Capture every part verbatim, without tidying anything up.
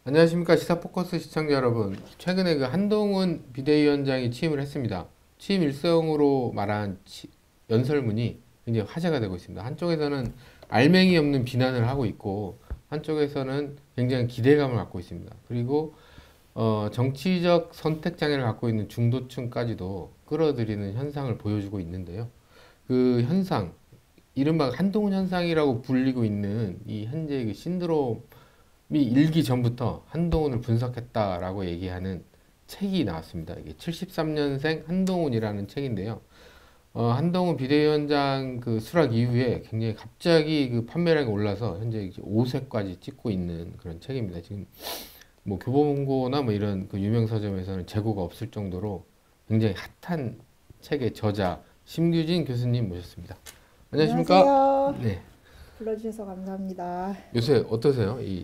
안녕하십니까 시사포커스 시청자 여러분. 최근에 그 한동훈 비대위원장이 취임을 했습니다. 취임 일성으로 말한 치- 연설문이 굉장히 화제가 되고 있습니다. 한쪽에서는 알맹이 없는 비난을 하고 있고 한쪽에서는 굉장히 기대감을 갖고 있습니다. 그리고 어, 정치적 선택 장애를 갖고 있는 중도층까지도 끌어들이는 현상을 보여주고 있는데요. 그 현상, 이른바 한동훈 현상이라고 불리고 있는 이 현재의 그 신드롬 이 일기 전부터 한동훈을 분석했다라고 얘기하는 책이 나왔습니다. 이게 칠십삼 년생 한동훈이라는 책인데요. 어, 한동훈 비대위원장 그 수락 이후에 굉장히 갑자기 그 판매량이 올라서 현재 이제 오 쇄까지 찍고 있는 그런 책입니다. 지금 뭐 교보문고나 뭐 이런 그 유명 서점에서는 재고가 없을 정도로 굉장히 핫한 책의 저자 심규진 교수님 모셨습니다. 안녕하십니까? 안녕하세요. 네. 불러주셔서 감사합니다. 요새 어떠세요? 이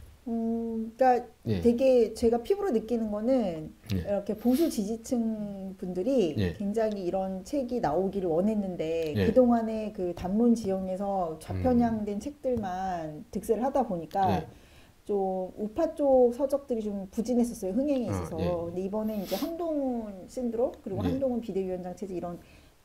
음, 그러니까 예. 되게 제가 피부로 느끼는 거는 예. 이렇게 보수 지지층 분들이 예. 굉장히 이런 책이 나오기를 원했는데 예. 그동안에 그 단문 지형에서 좌편향된 책들만 득세를 하다 보니까 예. 좀 우파 쪽 서적들이 좀 부진했었어요. 흥행에 있어서. 아, 예. 근데 이번에 이제 한동훈 신드롬 그리고 예. 한동훈 비대위원장 체제 이런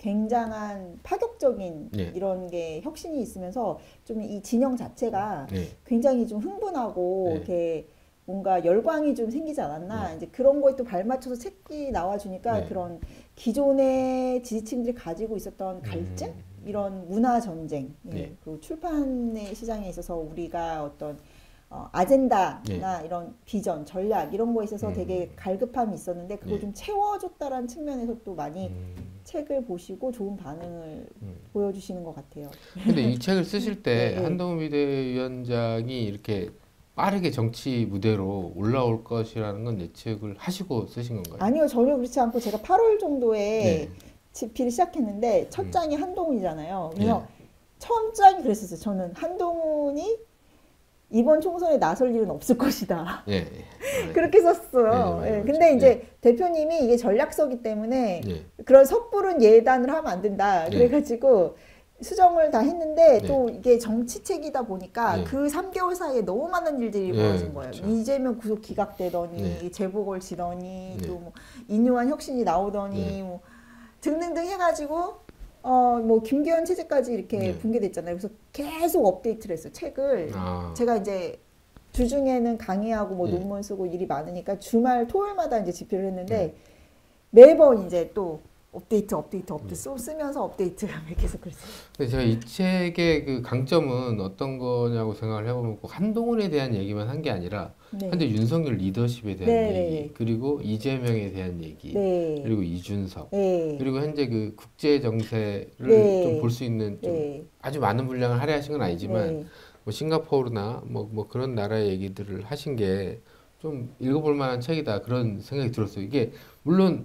굉장한 파격적인 예. 이런 게 혁신이 있으면서 좀 이 진영 자체가 네. 굉장히 좀 흥분하고 네. 이렇게 뭔가 열광이 좀 생기지 않았나. 네. 이제 그런 거에 또 발맞춰서 책이 나와주니까 네. 그런 기존의 지지층들이 가지고 있었던 갈증? 음. 이런 문화 전쟁, 예. 네. 그리고 출판의 시장에 있어서 우리가 어떤 어, 아젠다나 네. 이런 비전, 전략 이런 거에 있어서 음. 되게 갈급함이 있었는데 그걸 네. 좀 채워줬다라는 측면에서 또 많이 음. 책을 보시고 좋은 반응을 음. 보여주시는 것 같아요. 근데 이 책을 쓰실 때 네, 네. 한동훈 비대위원장이 이렇게 빠르게 정치 무대로 올라올 것이라는 건 예측을 하시고 쓰신 건가요? 아니요, 전혀 그렇지 않고 제가 팔월 정도에 네. 집필을 시작했는데 첫 음. 장이 한동훈이잖아요. 그래서 네. 처음 장이 그랬었어요. 저는 한동훈이 이번 총선에 나설 일은 없을 것이다. 예. 예. 그렇게 썼어요. 네, 네, 예, 맞아요. 근데 이제 네. 대표님이 이게 전략서기 때문에 네. 그런 섣부른 예단을 하면 안 된다. 네. 그래가지고 수정을 다 했는데 네. 또 이게 정치책이다 보니까 네. 그 삼 개월 사이에 너무 많은 일들이 네, 벌어진 거예요. 그렇죠. 이재명 구속 기각되더니 네. 재보궐 지더니 네. 또 뭐 인요한 혁신이 나오더니 네. 뭐 등등등 해가지고 어 뭐 김기현 체제까지 이렇게 네. 붕괴됐잖아요. 그래서 계속 업데이트를 했어요. 책을 아. 제가 이제 주중에는 강의하고 뭐 네. 논문 쓰고 일이 많으니까 주말 토요일마다 이제 집필을 했는데 네. 매번 이제 또 업데이트 업데이트 업데이트 네. 쓰면서 업데이트 계속 그랬어요. 근데 제가 이 책의 그 강점은 어떤 거냐고 생각을 해보면 꼭 한동훈에 대한 얘기만 한 게 아니라 네. 현재 윤석열 리더십에 대한 네, 얘기, 네. 그리고 이재명에 대한 얘기, 네. 그리고 이준석, 네. 그리고 현재 그 국제 정세를 네. 좀 볼 수 있는 좀 네. 아주 많은 분량을 할애하신 건 아니지만 네. 뭐 싱가포르나 뭐, 뭐 그런 나라의 얘기들을 하신 게 좀 읽어볼 만한 책이다 그런 생각이 들었어요. 이게 물론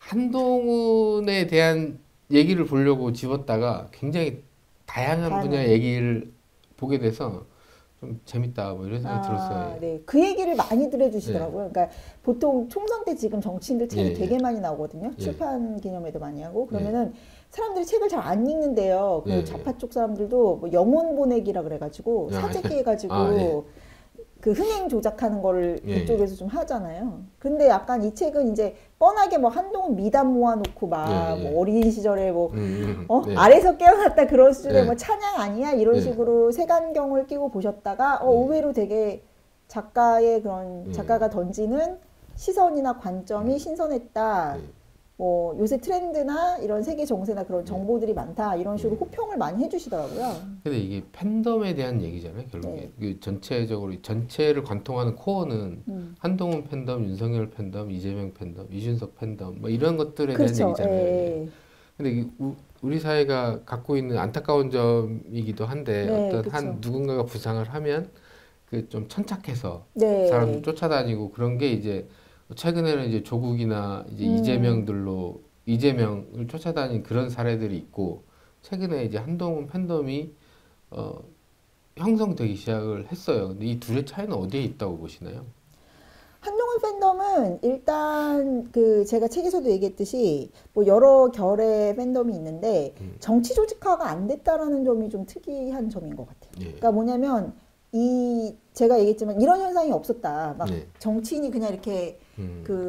한동훈에 대한 얘기를 보려고 집었다가 굉장히 다양한 다양한. 분야의 얘기를 보게 돼서 좀 재밌다 뭐 이런 생각이 아, 들었어요. 네. 그 얘기를 많이들 해주시더라고요. 그러니까 보통 총선 때 지금 정치인들 책이 예, 되게 많이 나오거든요. 예. 출판 기념회도 많이 하고 그러면은 사람들이 책을 잘 안 읽는데요. 그 예, 좌파 쪽 사람들도 뭐 영혼 보내기라 그래가지고 아, 사재기 해가지고 아, 예. 그 흥행 조작하는 거를 예, 이쪽에서 좀 하잖아요. 근데 약간 이 책은 이제 뻔하게 뭐 한동훈 미담 모아놓고 막 예, 예. 뭐 어린 시절에 뭐 음, 음, 어? 네. 아래서 깨어났다 그런 수준의 네. 뭐 찬양 아니야? 이런 네. 식으로 색안경을 끼고 보셨다가 어, 네. 의외로 되게 작가의 그런 네. 작가가 던지는 시선이나 관점이 네. 신선했다. 네. 뭐 요새 트렌드나 이런 세계 정세나 그런 정보들이 많다. 이런 식으로 네. 호평을 많이 해주시더라고요. 근데 이게 팬덤에 대한 얘기잖아요. 결국에 네. 그 전체적으로 전체를 관통하는 코어는 음. 한동훈 팬덤, 윤석열 팬덤, 이재명 팬덤, 이준석 팬덤 뭐 이런 것들에 그렇죠. 대한 얘기잖아요. 예. 근데 이 우- 우리 사회가 갖고 있는 안타까운 점이기도 한데 네, 어떤 그쵸. 한 누군가가 부상을 하면 그 좀 천착해서 네. 사람들 쫓아다니고 그런 게 이제 최근에는 이제 조국이나 이제 음. 이재명들로 이재명을 쫓아다닌 그런 사례들이 있고 최근에 이제 한동훈 팬덤이 어, 형성되기 시작을 했어요. 근데 이 둘의 차이는 어디에 있다고 보시나요? 한동훈 팬덤은 일단 그 제가 책에서도 얘기했듯이 뭐 여러 결의 팬덤이 있는데 음. 정치 조직화가 안 됐다라는 점이 좀 특이한 점인 것 같아요. 예. 그러니까 뭐냐면 이 제가 얘기했지만 이런 현상이 없었다. 막 네. 정치인이 그냥 이렇게 음. 그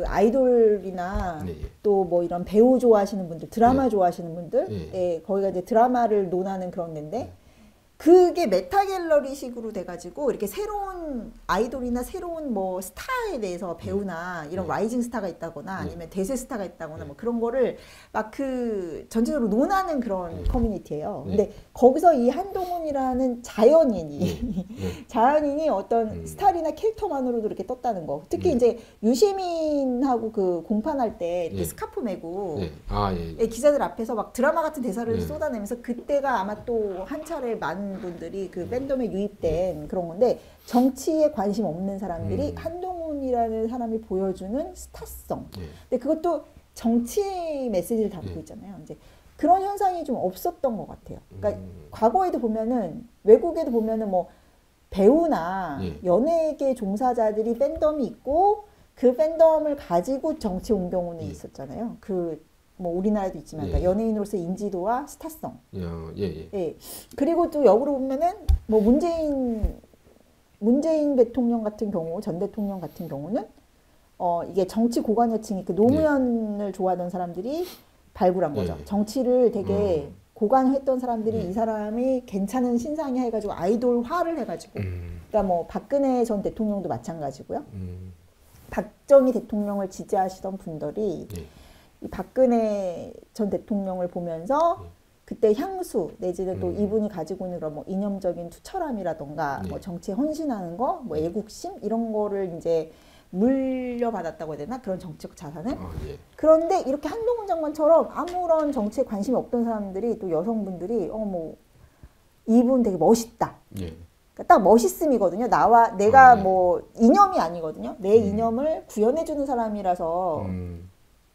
아이돌이나 네. 또 뭐 이런 배우 좋아하시는 분들, 드라마 네. 좋아하시는 분들, 네. 예, 거기가 이제 드라마를 논하는 그런 데인데 그게 메타갤러리식으로 돼가지고 이렇게 새로운 아이돌이나 새로운 뭐 스타에 대해서 배우나 이런 네. 라이징 스타가 있다거나 네. 아니면 대세 스타가 있다거나 네. 뭐 그런 거를 막 그 전체적으로 논하는 그런 네. 커뮤니티예요. 네. 근데 거기서 이 한동훈이라는 자연인이 네. 네. 자연인이 어떤 음. 스타일이나 캐릭터만으로도 이렇게 떴다는 거. 특히 네. 이제 유시민하고 그 공판할 때 이렇게 네. 스카프 메고 네. 아, 예. 예, 기자들 앞에서 막 드라마 같은 대사를 네. 쏟아내면서 그때가 아마 또 한 차례 많은 분들이 그 팬덤에 유입된 그런 건데 정치에 관심 없는 사람들이 음. 한동훈이라는 사람이 보여주는 스타성. 네. 근데 그것도 정치 메시지를 담고 네. 있잖아요. 이제 그런 현상이 좀 없었던 것 같아요. 그러니까 음. 과거에도 보면은 외국에도 보면은 뭐 배우나 네. 연예계 종사자들이 팬덤이 있고 그 팬덤을 가지고 정치 온 경우는 네. 있었잖아요. 그 뭐 우리나라도 있지만 네. 그러니까 연예인으로서 인지도와 스타성. 야, 예, 예. 예. 그리고 또 역으로 보면은 뭐 문재인 문재인 대통령 같은 경우, 전 대통령 같은 경우는 어 이게 정치 고관여층이 그 노무현을 좋아하던 사람들이 발굴한 네. 거죠. 정치를 되게 음. 고관했던 사람들이 네. 이 사람이 괜찮은 신상이 해가지고 아이돌화를 해가지고. 음. 그러니까 뭐 박근혜 전 대통령도 마찬가지고요. 음. 박정희 대통령을 지지하시던 분들이 네. 이 박근혜 전 대통령을 보면서 네. 그때 향수 내지는 또 음. 이분이 가지고 있는 그런 뭐 이념적인 투철함이라던가 네. 뭐 정치에 헌신하는 거, 뭐 네. 애국심 이런 거를 이제 물려받았다고 해야 되나 그런 정치적 자산을. 아, 예. 그런데 이렇게 한동훈 장관처럼 아무런 정치에 관심이 없던 사람들이 또 여성분들이 어 뭐 이분 되게 멋있다. 예. 그러니까 딱 멋있음이거든요. 나와 내가 아, 네. 뭐 이념이 아니거든요. 내 음. 이념을 구현해주는 사람이라서 음.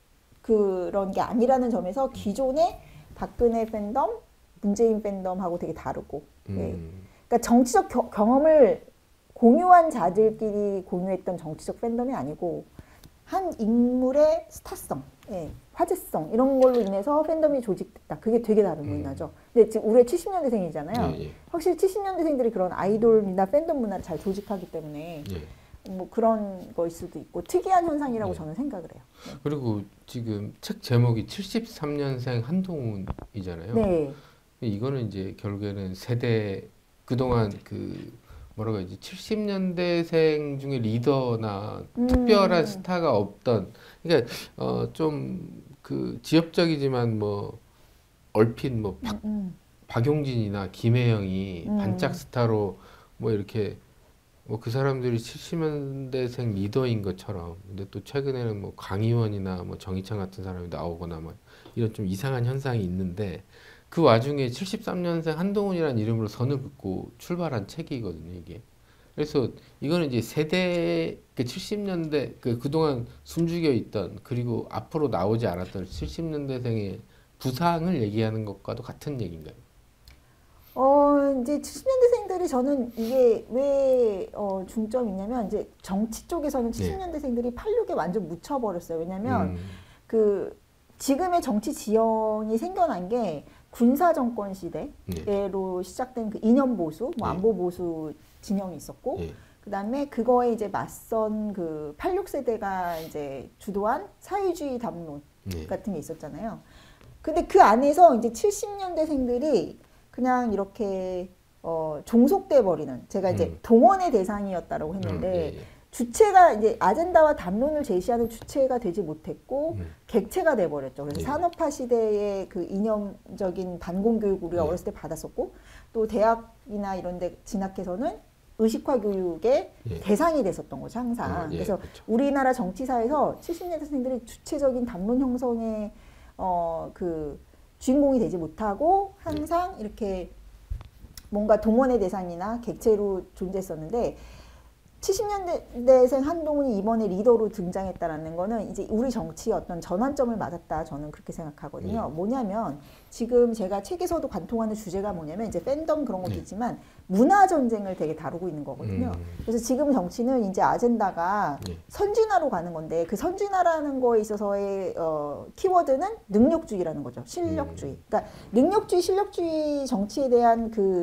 그런 게 아니라는 점에서 기존의 박근혜 팬덤, 문재인 팬덤하고 되게 다르고. 예. 음. 그러니까 정치적 겨- 경험을 공유한 자들끼리 공유했던 정치적 팬덤이 아니고 한 인물의 스타성, 예, 화제성 이런 걸로 인해서 팬덤이 조직됐다. 그게 되게 다른 음. 문화죠. 근데 지금 우리 칠십 년대생이잖아요. 예, 예. 확실히 칠십 년대생들이 그런 아이돌이나 팬덤 문화를 잘 조직하기 때문에 예. 뭐 그런 거일 수도 있고 특이한 현상이라고 네. 저는 생각을 해요. 그리고 지금 책 제목이 칠십삼 년생 한동훈이잖아요. 네. 이거는 이제 결국에는 세대 그동안 그 뭐라고 해야지 칠십 년대생 중에 리더나 음. 특별한 스타가 없던 그러니까 어 좀 그 지엽적이지만 뭐 얼핏 뭐 박, 음, 박용진이나 김혜영이 음. 반짝 스타로 뭐 이렇게 뭐 그 사람들이 칠십 년대생 리더인 것처럼 근데 또 최근에는 뭐 강의원이나 뭐 정의창 같은 사람이 나오거나 뭐 이런 좀 이상한 현상이 있는데 그 와중에 칠십삼 년생 한동훈이라는 이름으로 선을 긋고 출발한 책이거든요, 이게. 그래서 이거는 이제 세대 그 칠십 년대 그 그동안 숨죽여 있던 그리고 앞으로 나오지 않았던 칠십 년대생의 부상을 얘기하는 것과도 같은 얘기인가요? 어, 이제 칠십 년대생들이 저는 이게 왜 어, 중점이 있냐면 이제 정치 쪽에서는 칠십 년대생들이 팔십육에 완전 묻혀버렸어요. 왜냐면 음, 그 지금의 정치 지형이 생겨난 게 군사 정권 시대로 네. 시작된 그 이념 보수, 뭐 네. 안보 보수 진영이 있었고 예, 그다음에 그거에 이제 맞선 그 팔십육 세대가 이제 주도한 사회주의 담론 네. 같은 게 있었잖아요. 근데 그 안에서 이제 칠십 년대생들이 그냥 이렇게 어, 종속돼 버리는 제가 이제 음. 동원의 대상이었다라고 음, 했는데 예, 예. 주체가 이제 아젠다와 담론을 제시하는 주체가 되지 못했고 음. 객체가 돼 버렸죠. 그래서 예. 산업화 시대의 그 이념적인 반공 교육 우리가 예. 어렸을 때 받았었고 또 대학이나 이런 데 진학해서는 의식화 교육의 예. 대상이 됐었던 거죠, 항상. 어, 예, 그래서 그렇죠. 우리나라 정치사에서 칠십 년대생들이 주체적인 담론 형성의 어, 그 주인공이 되지 못하고 항상 이렇게 뭔가 동원의 대상이나 객체로 존재했었는데 칠십 년대생 한동훈이 이번에 리더로 등장했다라는 거는 이제 우리 정치의 어떤 전환점을 맞았다 저는 그렇게 생각하거든요. 네. 뭐냐면 지금 제가 책에서도 관통하는 주제가 뭐냐면 이제 팬덤 그런 것도 네. 있지만 문화 전쟁을 되게 다루고 있는 거거든요. 음. 그래서 지금 정치는 이제 아젠다가 네. 선진화로 가는 건데 그 선진화라는 거에 있어서의 어, 키워드는 능력주의라는 거죠. 실력주의. 음. 그러니까 능력주의, 실력주의 정치에 대한 그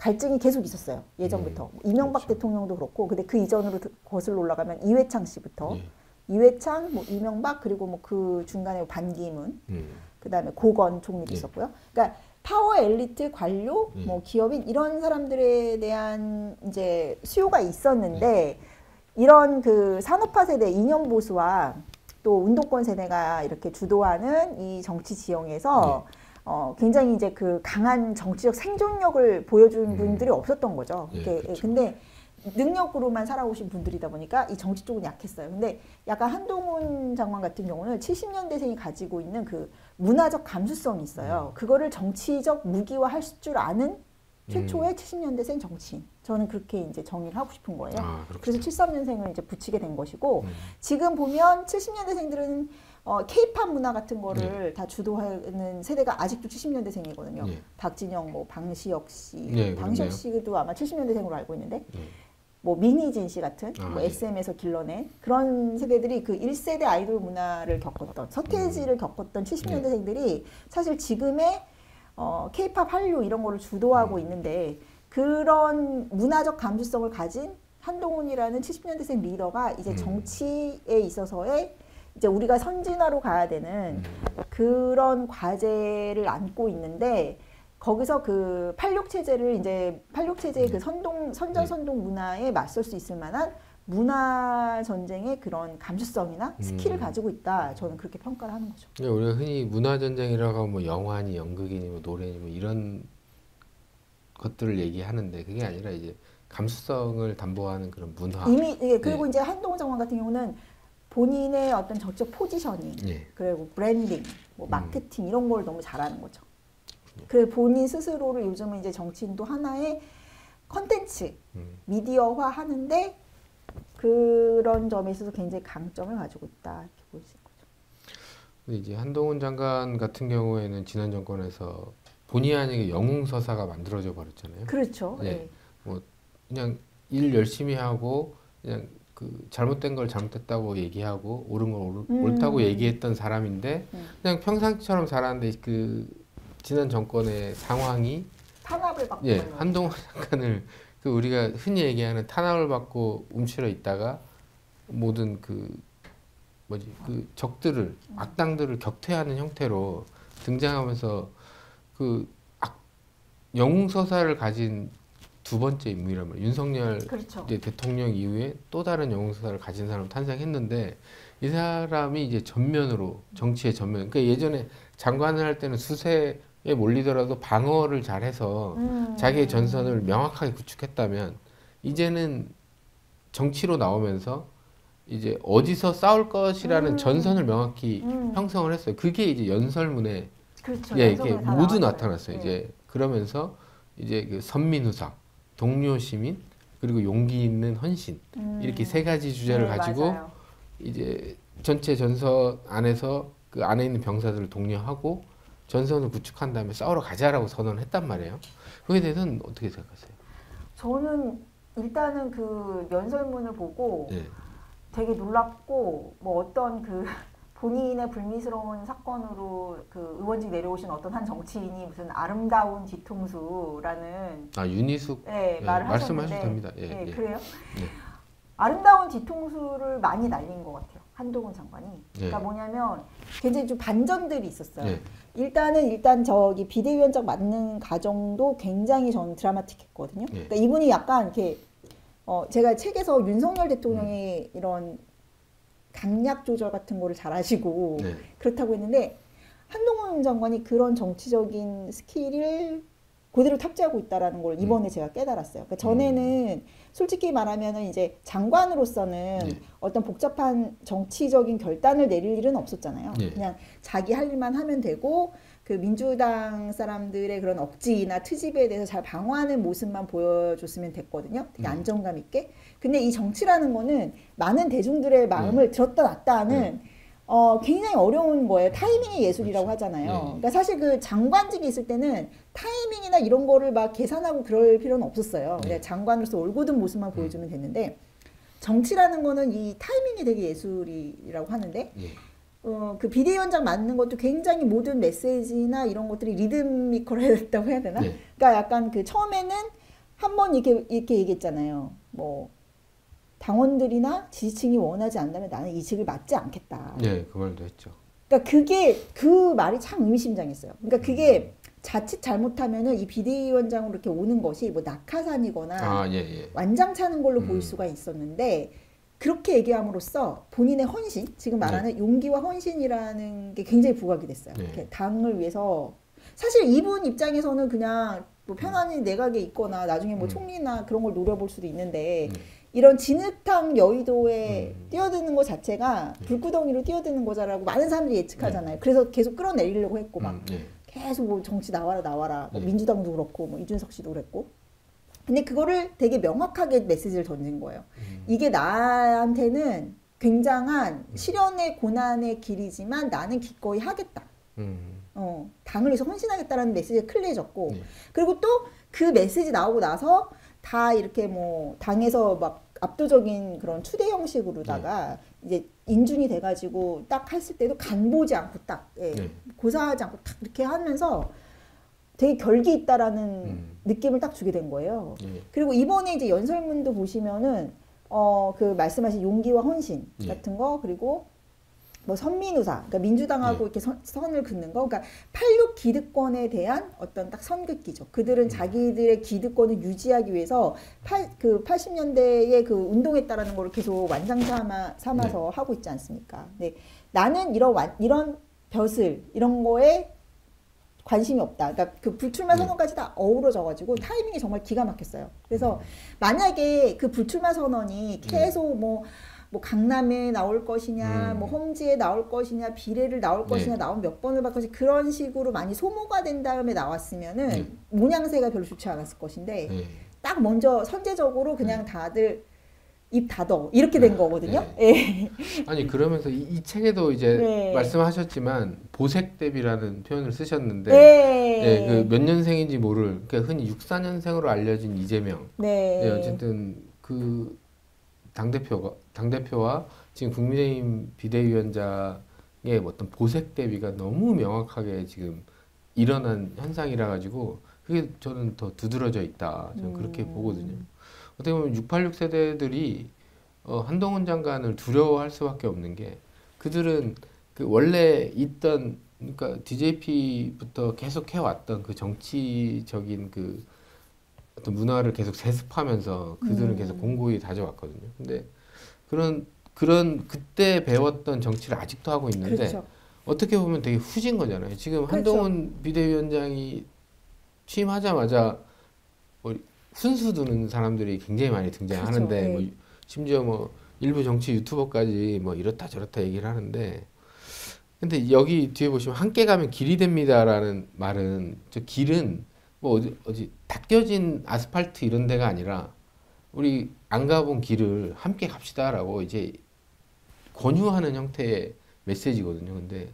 갈증이 계속 있었어요. 예전부터. 음, 이명박 그렇죠. 대통령도 그렇고, 근데 그 이전으로 거슬러 올라가면 이회창 씨부터. 예. 이회창, 뭐 이명박, 그리고 뭐 그 중간에 반기문, 음. 그 다음에 고건 총리도 예. 있었고요. 그러니까 파워 엘리트, 관료, 예. 뭐 기업인 이런 사람들에 대한 이제 수요가 있었는데 이런 그 산업화 세대 이념 보수와 또 운동권 세대가 이렇게 주도하는 이 정치 지형에서 어 굉장히 이제 그 강한 정치적 생존력을 보여준 음. 분들이 없었던 거죠. 예, 이게 그렇죠. 근데 능력으로만 살아오신 분들이다 보니까 이 정치 쪽은 약했어요. 근데 약간 한동훈 장관 같은 경우는 칠십 년대생이 가지고 있는 그 문화적 감수성이 있어요. 그거를 정치적 무기화할 줄 아는 최초의 칠십 년대생 정치인. 저는 그렇게 이제 정의를 하고 싶은 거예요. 아, 그렇군요. 그래서 칠십삼 년생을 이제 붙이게 된 것이고 음. 지금 보면 칠십 년대생들은 어, 케이팝 문화 같은 거를 다 주도하는 세대가 아직도 칠십 년대생이거든요. 예. 박진영, 뭐 방시혁 씨, 예, 방시혁 그렇네요. 씨도 아마 칠십 년대생으로 알고 있는데 예. 뭐 민희진 씨 같은 아, 뭐 예. 에스엠에서 길러낸 그런 세대들이 그 일 세대 아이돌 문화를 겪었던 서태지를 겪었던 칠십 년대생들이 사실 지금의 어, 케이팝 한류 이런 거를 주도하고 있는데 그런 문화적 감수성을 가진 한동훈이라는 칠십 년대생 리더가 이제 음. 정치에 있어서의 이제 우리가 선진화로 가야 되는 음. 그런 과제를 안고 있는데 거기서 그 팔십육 체제를 이제 팔십육 체제의 그 선동 선전 선동 문화에 맞설 수 있을 만한 문화 전쟁의 그런 감수성이나 스킬을 음. 가지고 있다. 저는 그렇게 평가를 하는 거죠. 그러니까 우리가 흔히 문화 전쟁이라고 하면 뭐 영화니 연극이니 뭐 노래니 뭐 이런 것들을 얘기하는데 그게 아니라 이제 감수성을 담보하는 그런 문화. 이미 예, 그리고 네. 이제 한동훈 장관 같은 경우는 본인의 어떤 정책 포지셔닝, 예. 그리고 브랜딩, 뭐 음. 마케팅 이런 걸 너무 잘하는 거죠. 그래 본인 스스로를 요즘은 이제 정치인도 하나의 컨텐츠, 음. 미디어화 하는데 그런 점에 있어서 굉장히 강점을 가지고 있다 이렇게 볼 수 있는 거죠. 근데 이제 한동훈 장관 같은 경우에는 지난 정권에서 본의 아니게 영웅서사가 만들어져 버렸잖아요. 그렇죠. 예. 예. 뭐 그냥 일 열심히 하고 그냥 그 잘못된 걸 잘못됐다고 얘기하고 옳은 걸 옳, 음. 옳다고 얘기했던 사람인데 음. 그냥 평상시처럼 살았는데 그 지난 정권의 상황이 탄압을 받고 예 있는 한동훈 장관을 그 우리가 흔히 얘기하는 탄압을 받고 움츠러 있다가 모든 그 뭐지 그 적들을 악당들을 격퇴하는 형태로 등장하면서 그 악, 영웅서사를 가진 두 번째 인물이란 말이에요. 윤석열 그렇죠. 이제 대통령 이후에 또 다른 영웅서사를 가진 사람 탄생했는데 이 사람이 이제 전면으로 정치의 전면. 그러니까 예전에 장관을 할 때는 수세에 몰리더라도 방어를 잘해서 음. 자기의 전선을 명확하게 구축했다면 이제는 정치로 나오면서 이제 어디서 싸울 것이라는 음. 전선을 명확히 음. 형성을 했어요. 그게 이제 연설문에 그렇죠. 예, 연속으로 이게 다 모두 나왔어요. 나타났어요. 예. 이제 그러면서 이제 그 선민후사, 동료 시민, 그리고 용기 있는 헌신 음. 이렇게 세 가지 주제를 네, 가지고 맞아요. 이제 전체 전선 안에서 그 안에 있는 병사들을 독려하고 전선을 구축한 다음에 싸우러 가자라고 선언했단 말이에요. 그에 대해서는 어떻게 생각하세요? 저는 일단은 그 연설문을 보고 예. 되게 되게 놀랍고 뭐 어떤 그 본인의 불미스러운 사건으로 그 의원직 내려오신 어떤 한 정치인이 무슨 아름다운 뒤통수라는 아 윤희숙 예, 예, 말을 말씀하셔도 하셨는데 됩니다. 예, 예, 예. 그래요? 네. 아름다운 뒤통수를 많이 날린 것 같아요. 한동훈 장관이. 그러니까 예. 뭐냐면 굉장히 좀 반전들이 있었어요. 예. 일단은 일단 저기 비대위원장 맡는 과정도 굉장히 저는 드라마틱했거든요. 예. 그러니까 이분이 약간 이렇게 어 제가 책에서 윤석열 대통령의 음. 이런 강약 조절 같은 거를 잘하시고 네. 그렇다고 했는데 한동훈 장관이 그런 정치적인 스킬을 그대로 탑재하고 있다라는 걸 이번에 음. 제가 깨달았어요. 그러니까 전에는 솔직히 말하면은 이제 장관으로서는 네. 어떤 복잡한 정치적인 결단을 내릴 일은 없었잖아요. 네. 그냥 자기 할 일만 하면 되고 그 민주당 사람들의 그런 억지나 트집에 대해서 잘 방어하는 모습만 보여줬으면 됐거든요. 되게 음. 안정감 있게. 근데 이 정치라는 거는 많은 대중들의 마음을 들었다 놨다 하는 네. 어, 굉장히 어려운 거예요. 타이밍의 예술이라고 그렇죠. 하잖아요. 예, 예. 그러니까 사실 그 장관직이 있을 때는 타이밍이나 이런 거를 막 계산하고 그럴 필요는 없었어요. 예. 그냥 장관으로서 올곧은 모습만 보여주면 됐는데 정치라는 거는 이 타이밍이 되게 예술이라고 하는데 예. 어, 그 비대위원장 맡는 것도 굉장히 모든 메시지나 이런 것들이 리드미컬해야 됐다고 해야 되나? 네. 그러니까 약간 그 처음에는 한 번 이렇게 이렇게 얘기했잖아요. 뭐 당원들이나 지지층이 원하지 않는다면 나는 이직을 맡지 않겠다. 네, 그 말도 했죠. 그러니까 그게 그 말이 참 의미심장했어요. 그러니까 그게 자칫 잘못하면은 이 비대위원장으로 이렇게 오는 것이 뭐 낙하산이거나 아, 예, 예. 완장차는 걸로 음. 보일 수가 있었는데 그렇게 얘기함으로써 본인의 헌신, 지금 말하는 용기와 헌신이라는 게 굉장히 부각이 됐어요. 네. 이렇게 당을 위해서 사실 이분 입장에서는 그냥 뭐 편안히 내각에 있거나 나중에 뭐 음. 총리나 그런 걸 노려볼 수도 있는데 네. 이런 진흙탕 여의도에 음. 뛰어드는 것 자체가 네. 불구덩이로 뛰어드는 거자라고 많은 사람들이 예측하잖아요. 그래서 계속 끌어내리려고 했고 막 음, 네. 계속 뭐 정치 나와라 나와라 뭐 네. 민주당도 그렇고 뭐 이준석 씨도 그랬고 근데 그거를 되게 명확하게 메시지를 던진 거예요. 음. 이게 나한테는 굉장한 시련의 고난의 길이지만 나는 기꺼이 하겠다. 음. 어, 당을 위해서 헌신하겠다라는 메시지가 클리해졌고 네. 그리고 또 그 메시지 나오고 나서 다 이렇게 뭐 당에서 막 압도적인 그런 추대 형식으로다가 네. 이제 인준이 돼가지고 딱 했을 때도 간 보지 않고 딱 예, 네. 고사하지 않고 딱 이렇게 하면서 되게 결기 있다라는 음. 느낌을 딱 주게 된 거예요. 네. 그리고 이번에 이제 연설문도 보시면은 어 그 말씀하신 용기와 헌신 네. 같은 거 그리고 뭐 선민우사, 그러니까 민주당하고 네. 이렇게 선, 선을 긋는 거, 그러니까 팔십육 기득권에 대한 어떤 딱 선긋기죠. 그들은 음. 자기들의 기득권을 유지하기 위해서 팔, 그 팔십 년대에 그 운동했다라는 걸 계속 완장차 삼아, 삼아서 네. 하고 있지 않습니까? 네. 나는 이런 완, 이런 벼슬 이런 거에 관심이 없다. 그러니까 그 불출마 네. 선언까지 다 어우러져가지고 타이밍이 정말 기가 막혔어요. 그래서 음. 만약에 그 불출마 선언이 계속 뭐, 뭐 강남에 나올 것이냐, 음. 뭐 험지에 나올 것이냐, 비례를 나올 것이냐, 네. 나온 몇 번을 받을 것이 그런 식으로 많이 소모가 된 다음에 나왔으면은 네. 모양새가 별로 좋지 않았을 것인데 네. 딱 먼저 선제적으로 그냥 네. 다들 입 닫어 이렇게 된 거거든요. 네. 예. 아니 그러면서 이, 이 책에도 이제 네. 말씀하셨지만 보색 대비라는 표현을 쓰셨는데 네. 예, 그 몇 년생인지 모를 그러니까 흔히 육십사 년생으로 알려진 이재명 네. 예, 어쨌든 그 당대표가 당대표와 지금 국민의힘 비대위원장의 어떤 보색 대비가 너무 명확하게 지금 일어난 현상이라 가지고 그게 저는 더 두드러져 있다. 저는 그렇게 음. 보거든요. 어떻게 보면 육팔육 세대들이 어, 한동훈 장관을 두려워할 수밖에 없는 게 그들은 그 원래 있던 그러니까 디제이피부터 계속 해왔던 그 정치적인 그 어떤 문화를 계속 세습하면서 그들은 음. 계속 공고히 다져왔거든요. 근데 그런 그런 그때 배웠던 정치를 아직도 하고 있는데 그렇죠. 어떻게 보면 되게 후진 거잖아요. 지금 그렇죠. 한동훈 비대위원장이 취임하자마자 뭐 훈수 두는 사람들이 굉장히 많이 등장하는데 그렇죠. 네. 뭐 심지어 뭐 일부 정치 유튜버까지 뭐 이렇다 저렇다 얘기를 하는데 근데 여기 뒤에 보시면 함께 가면 길이 됩니다라는 말은 저 길은 뭐 어디 어디 닦여진 아스팔트 이런 데가 아니라 우리 안 가본 길을 함께 갑시다라고 이제 권유하는 형태의 메시지거든요. 근데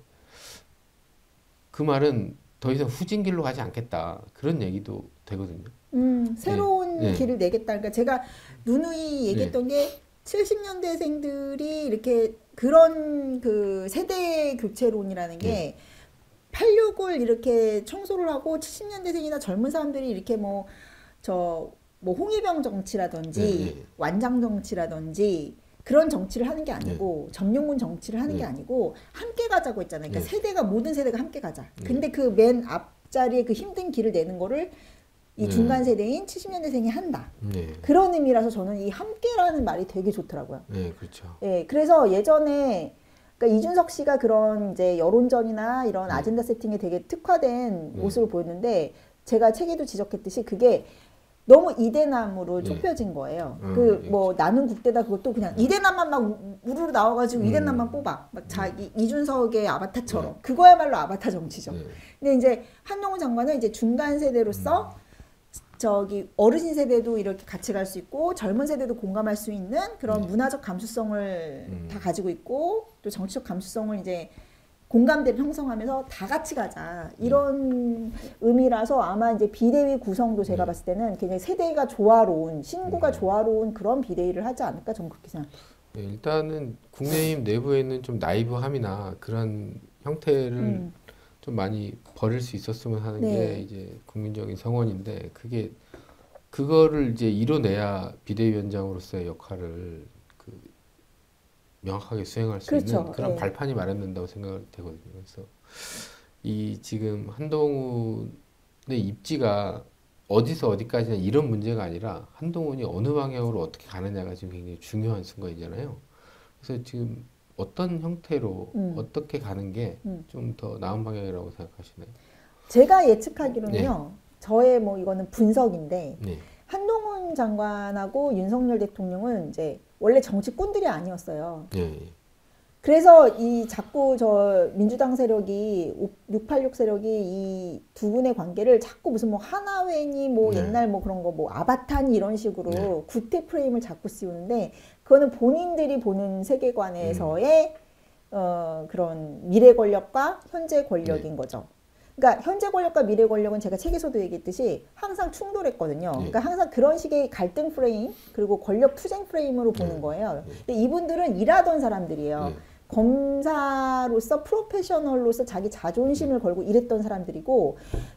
그 말은 더 이상 후진 길로 가지 않겠다 그런 얘기도 되거든요. 음, 새로운 네. 길을 내겠다. 그러니까 제가 누누이 얘기했던 게 칠십 년대생들이 이렇게 그런 그 세대 교체론이라는 게 네. 팔십육을 이렇게 청소를 하고 칠십 년대생이나 젊은 사람들이 이렇게 뭐 저 뭐 홍위병 정치라든지 네, 네. 완장 정치라든지 그런 정치를 하는 게 아니고 점령군 정치를 하는 네. 게 아니고 함께 가자고 했잖아요. 그러니까 네. 세대가 모든 세대가 함께 가자. 네. 근데 그 맨 앞자리에 그 힘든 길을 내는 거를 이 네. 중간 세대인 칠십 년대생이 한다. 네, 그런 의미라서 저는 이 함께라는 말이 되게 좋더라고요. 네, 그렇죠. 예, 그래서 예전에 그러니까 이준석 씨가 그런 이제 여론전이나 이런 네. 아젠다 세팅에 되게 특화된 네. 모습을 보였는데 제가 책에도 지적했듯이 그게 너무 이대남으로 네. 좁혀진 거예요. 음, 그 예. 뭐 나는 국대다 그것도 그냥 이대남만 막 우- 우르르 나와가지고 음. 이대남만 뽑아. 막 자기 이준석의 아바타처럼. 네. 그거야말로 아바타 정치죠. 네. 근데 이제 한동훈 장관은 이제 중간 세대로서 저기 어르신 세대도 이렇게 같이 갈 수 있고 젊은 세대도 공감할 수 있는 그런 네. 문화적 감수성을 음. 다 가지고 있고 또 정치적 감수성을 이제 공감대를 형성하면서 다 같이 가자 이런 의미라서 아마 이제 비대위 구성도 제가 네. 봤을 때는 굉장히 세대가 조화로운 신구가 음. 조화로운 그런 비대위를 하지 않을까 저는 그렇게 생각해요. 네, 일단은 국민의힘 내부에는 좀 나이브함이나 그런 형태를 음. 좀 많이 버릴 수 있었으면 하는 네. 게 이제 국민적인 성원인데 그게 그거를 이제 이뤄내야 비대위원장으로서의 역할을 그 명확하게 수행할 수 그렇죠. 있는 그런 예. 발판이 마련된다고 생각이 되거든요. 그래서 이 지금 한동훈의 입지가 어디서 어디까지나 이런 문제가 아니라 한동훈이 어느 방향으로 어떻게 가느냐가 지금 굉장히 중요한 순간이잖아요. 그래서 지금 어떤 형태로 음. 어떻게 가는 게 음. 좀 더 나은 방향이라고 생각하시나요? 제가 예측하기로는요. 저의 뭐 이거는 분석인데 네. 한동훈 장관하고 윤석열 대통령은 이제 원래 정치꾼들이 아니었어요. 네. 그래서 이 자꾸 저 민주당 세력이 육팔육 세력이 이 두 분의 관계를 자꾸 무슨 뭐 하나회니 뭐 네. 옛날 뭐 그런 거 뭐 아바타니 이런 식으로 네. 구태 프레임을 자꾸 씌우는데 그거는 본인들이 보는 세계관에서의 음. 어 그런 미래 권력과 현재 권력인 네. 거죠. 그러니까 현재 권력과 미래 권력은 제가 책에서도 얘기했듯이 항상 충돌했거든요. 네. 그러니까 항상 그런 식의 갈등 프레임 그리고 권력 투쟁 프레임으로 보는 네. 거예요. 네. 근데 이분들은 일하던 사람들이에요. 네. 검사로서 프로페셔널로서 자기 자존심을 걸고 일했던 사람들이고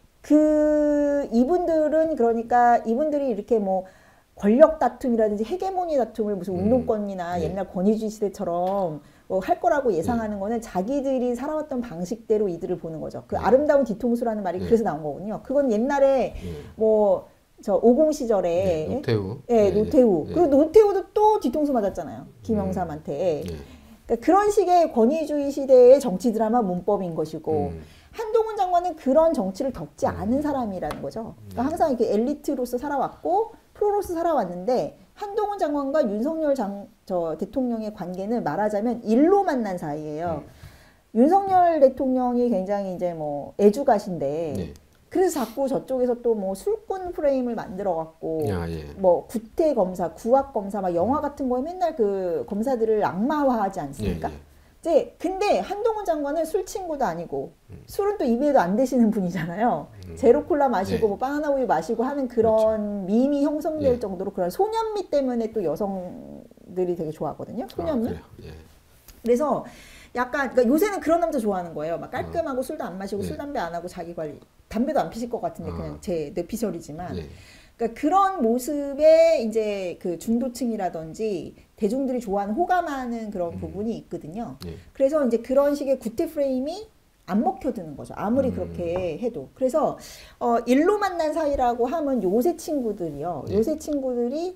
그 이분들은 그러니까 이분들이 이렇게 뭐 권력 다툼이라든지 헤게모니 다툼을 무슨 음. 운동권이나 네. 옛날 권위주의 시대처럼 뭐 할 거라고 예상하는 거는 자기들이 살아왔던 방식대로 이들을 보는 거죠. 그 네. 아름다운 뒤통수라는 말이 네. 그래서 나온 거거든요. 그건 옛날에 네. 뭐 저 오공 시절에 네. 노태우. 예, 네. 노태우. 네. 그리고 노태우도 또 뒤통수 맞았잖아요. 김영삼한테. 네. 그러니까 그런 식의 권위주의 시대의 정치 드라마 문법인 것이고 음. 한동훈 장관은 그런 정치를 겪지 않은 사람이라는 거죠. 그러니까 항상 이렇게 엘리트로서 살아왔고 프로로서 살아왔는데 한동훈 장관과 윤석열 장, 저 대통령의 관계는 말하자면 일로 만난 사이예요. 음. 윤석열 대통령이 굉장히 이제 뭐 애주가신데 네. 그래서 자꾸 저쪽에서 또 뭐 술꾼 프레임을 만들어 갖고 야, 예. 뭐 구태 검사, 구학 검사 막 영화 같은 거에 맨날 그 검사들을 악마화하지 않습니까? 예, 예. 이제 근데 한동훈 장관은 술 친구도 아니고 술은 또 입에도 안 대시는 분이잖아요. 음. 제로 콜라 마시고 네. 뭐 바나나 우유 마시고 하는 그런 밈이 형성될 예. 정도로 그런 소년미 때문에 또 여성들이 되게 좋아하거든요. 소년미. 아, 그래요. 예. 그래서 약간 그러니까 요새는 그런 남자 좋아하는 거예요. 막 깔끔하고 술도 안 마시고 네. 술 담배 안 하고 자기 관리 담배도 안 피실 것 같은데 아. 그냥 제 뇌피셜이지만 네. 그러니까 그런 모습에 이제 그 중도층이라든지 대중들이 좋아하는 호감하는 그런 음. 부분이 있거든요. 네. 그래서 이제 그런 식의 구태 프레임이 안 먹혀드는 거죠. 아무리 음. 그렇게 해도. 그래서 어, 일로 만난 사이라고 하면 요새 친구들이요. 네. 요새 친구들이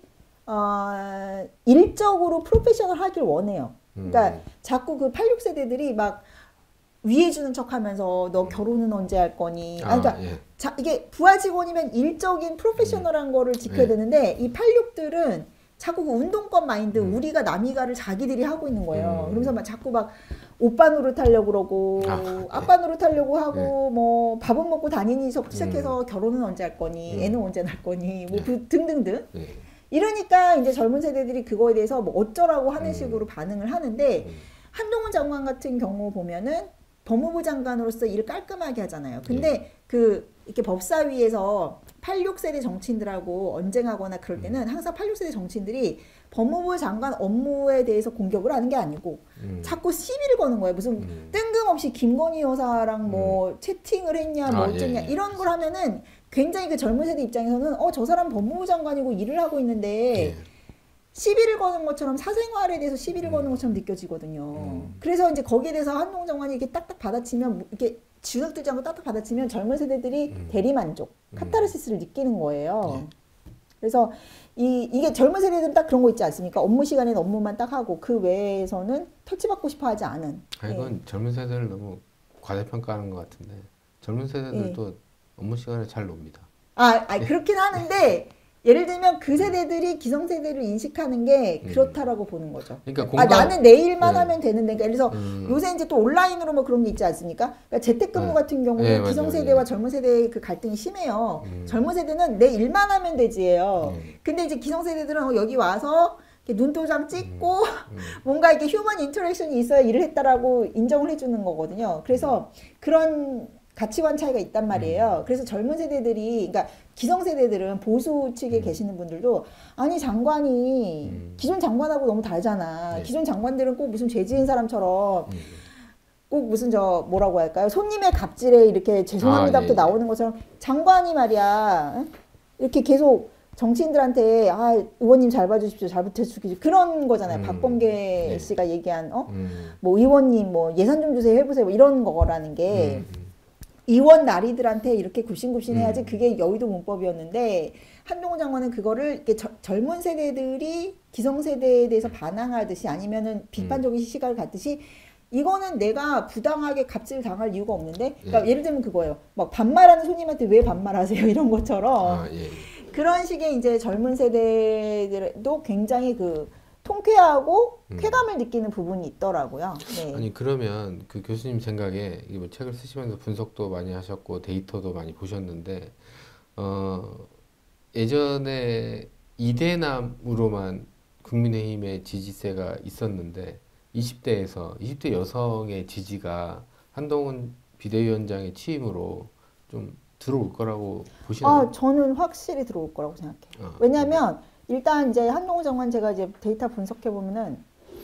어, 일적으로 프로페셔널 하길 원해요. 그러니까 음. 자꾸 그 팔십육 세대들이 막 위해 주는 척 하면서 너 결혼은 언제 할 거니? 아, 아니, 그러니까 예. 자, 이게 부하 직원이면 일적인 프로페셔널한 거를 지켜야 네. 되는데 이 팔십육들은 자꾸 그 운동권 마인드 음. 우리가 남이가를 자기들이 하고 있는 거예요. 음. 그러면서 막 자꾸 막 오빠 노릇하려고 그러고 아, 네. 아빠 노릇하려고 하고 뭐 밥은 먹고 다니니서부터 시작해서 결혼은 언제 할 거니? 음. 애는 언제 낳을 거니? 뭐 네. 그 등등등. 네. 이러니까 이제 젊은 세대들이 그거에 대해서 뭐 어쩌라고 하는 음. 식으로 반응을 하는데 음. 한동훈 장관 같은 경우 보면은 법무부 장관으로서 일을 깔끔하게 하잖아요. 근데 그 이렇게 법사위에서 팔십육 세대 정치인들하고 언쟁하거나 그럴 때는 항상 팔십육 세대 정치인들이 법무부 장관 업무에 대해서 공격을 하는 게 아니고 음. 자꾸 시비를 거는 거예요. 무슨 음. 뜬금없이 김건희 여사랑 뭐 채팅을 했냐 뭐 아, 어쩌냐 예, 예. 이런 걸 하면은 굉장히 그 젊은 세대 입장에서는 어 저 사람 법무부 장관이고 일을 하고 있는데 예. 시비를 거는 것처럼 사생활에 대해서 시비를 음. 거는 것처럼 느껴지거든요. 음. 그래서 이제 거기에 대해서 한동훈 장관이 이렇게 딱딱 받아치면 이렇게 주눅들지 않고 딱딱 받아치면 젊은 세대들이 음. 대리만족, 음. 카타르시스를 느끼는 거예요. 예. 그래서 이, 이게 젊은 세대들은 딱 그런 거 있지 않습니까? 업무 시간에는 업무만 딱 하고 그 외에서는 터치받고 싶어 하지 않은. 아, 이건 젊은 세대를 너무 과대평가하는 것 같은데 젊은 세대들도 업무 시간에 잘 놉니다. 아, 아 그렇긴 하는데 예를 들면 그 세대들이 기성세대를 인식하는 게 그렇다라고 보는 거죠. 그러니까 아, 공감- 나는 내 일만 네. 하면 되는데. 그러니까 그래서 음. 요새 이제 또 온라인으로 뭐 그런 게 있지 않습니까? 그러니까 재택근무 네. 같은 경우에 네, 맞아요. 기성세대와 네. 젊은 세대의 그 갈등이 심해요. 음. 젊은 세대는 내 일만 하면 되지예요. 네. 근데 이제 기성세대들은 어, 여기 와서 이렇게 눈도장 찍고 음. 뭔가 이렇게 휴먼 인터랙션이 있어야 일을 했다라고 인정을 해주는 거거든요. 그래서 그런 가치관 차이가 있단 말이에요. 그래서 젊은 세대들이, 그러니까 기성세대들은 보수 측에 음. 계시는 분들도 아니 장관이 음. 기존 장관하고 너무 다르잖아. 네. 기존 장관들은 꼭 무슨 죄 지은 사람처럼 음. 꼭 무슨 저 뭐라고 할까요? 손님의 갑질에 이렇게 죄송합니다부터 아, 예, 예. 나오는 것처럼 장관이 말이야 응? 이렇게 계속 정치인들한테 아 의원님 잘 봐주십시오, 잘 부탁드립니다 그런 거잖아요. 음, 박범계 네. 씨가 얘기한 어? 음, 뭐 의원님 뭐 예산 좀 주세요 해보세요 뭐 이런 거라는 게 음, 음. 의원 나리들한테 이렇게 굽신굽신해야지 음. 그게 여의도 문법이었는데 한동훈 장관은 그거를 이렇게 저, 젊은 세대들이 기성세대에 대해서 반항하듯이 아니면은 비판적인 시각을 갖듯이 이거는 내가 부당하게 갑질 당할 이유가 없는데 그러니까 예. 예를 들면 그거예요. 막 반말하는 손님한테 왜 반말하세요 이런 것처럼 아, 예. 그런 식의 이제 젊은 세대들도 굉장히 그 통쾌하고 음. 쾌감을 느끼는 부분이 있더라고요. 네. 아니 그러면 그 교수님 생각에 이뭐 책을 쓰시면서 분석도 많이 하셨고 데이터도 많이 보셨는데 어 예전에 이대남으로만 국민의힘의 지지세가 있었는데 이십 대에서 이십 대 여성의 지지가 한동훈 비대위원장의 취임으로 좀 들어올 거라고 보시나요? 아, 저는 확실히 들어올 거라고 생각해요. 아, 왜냐하면 일단 이제 한동훈 장관 제가 이제 데이터 분석해 보면은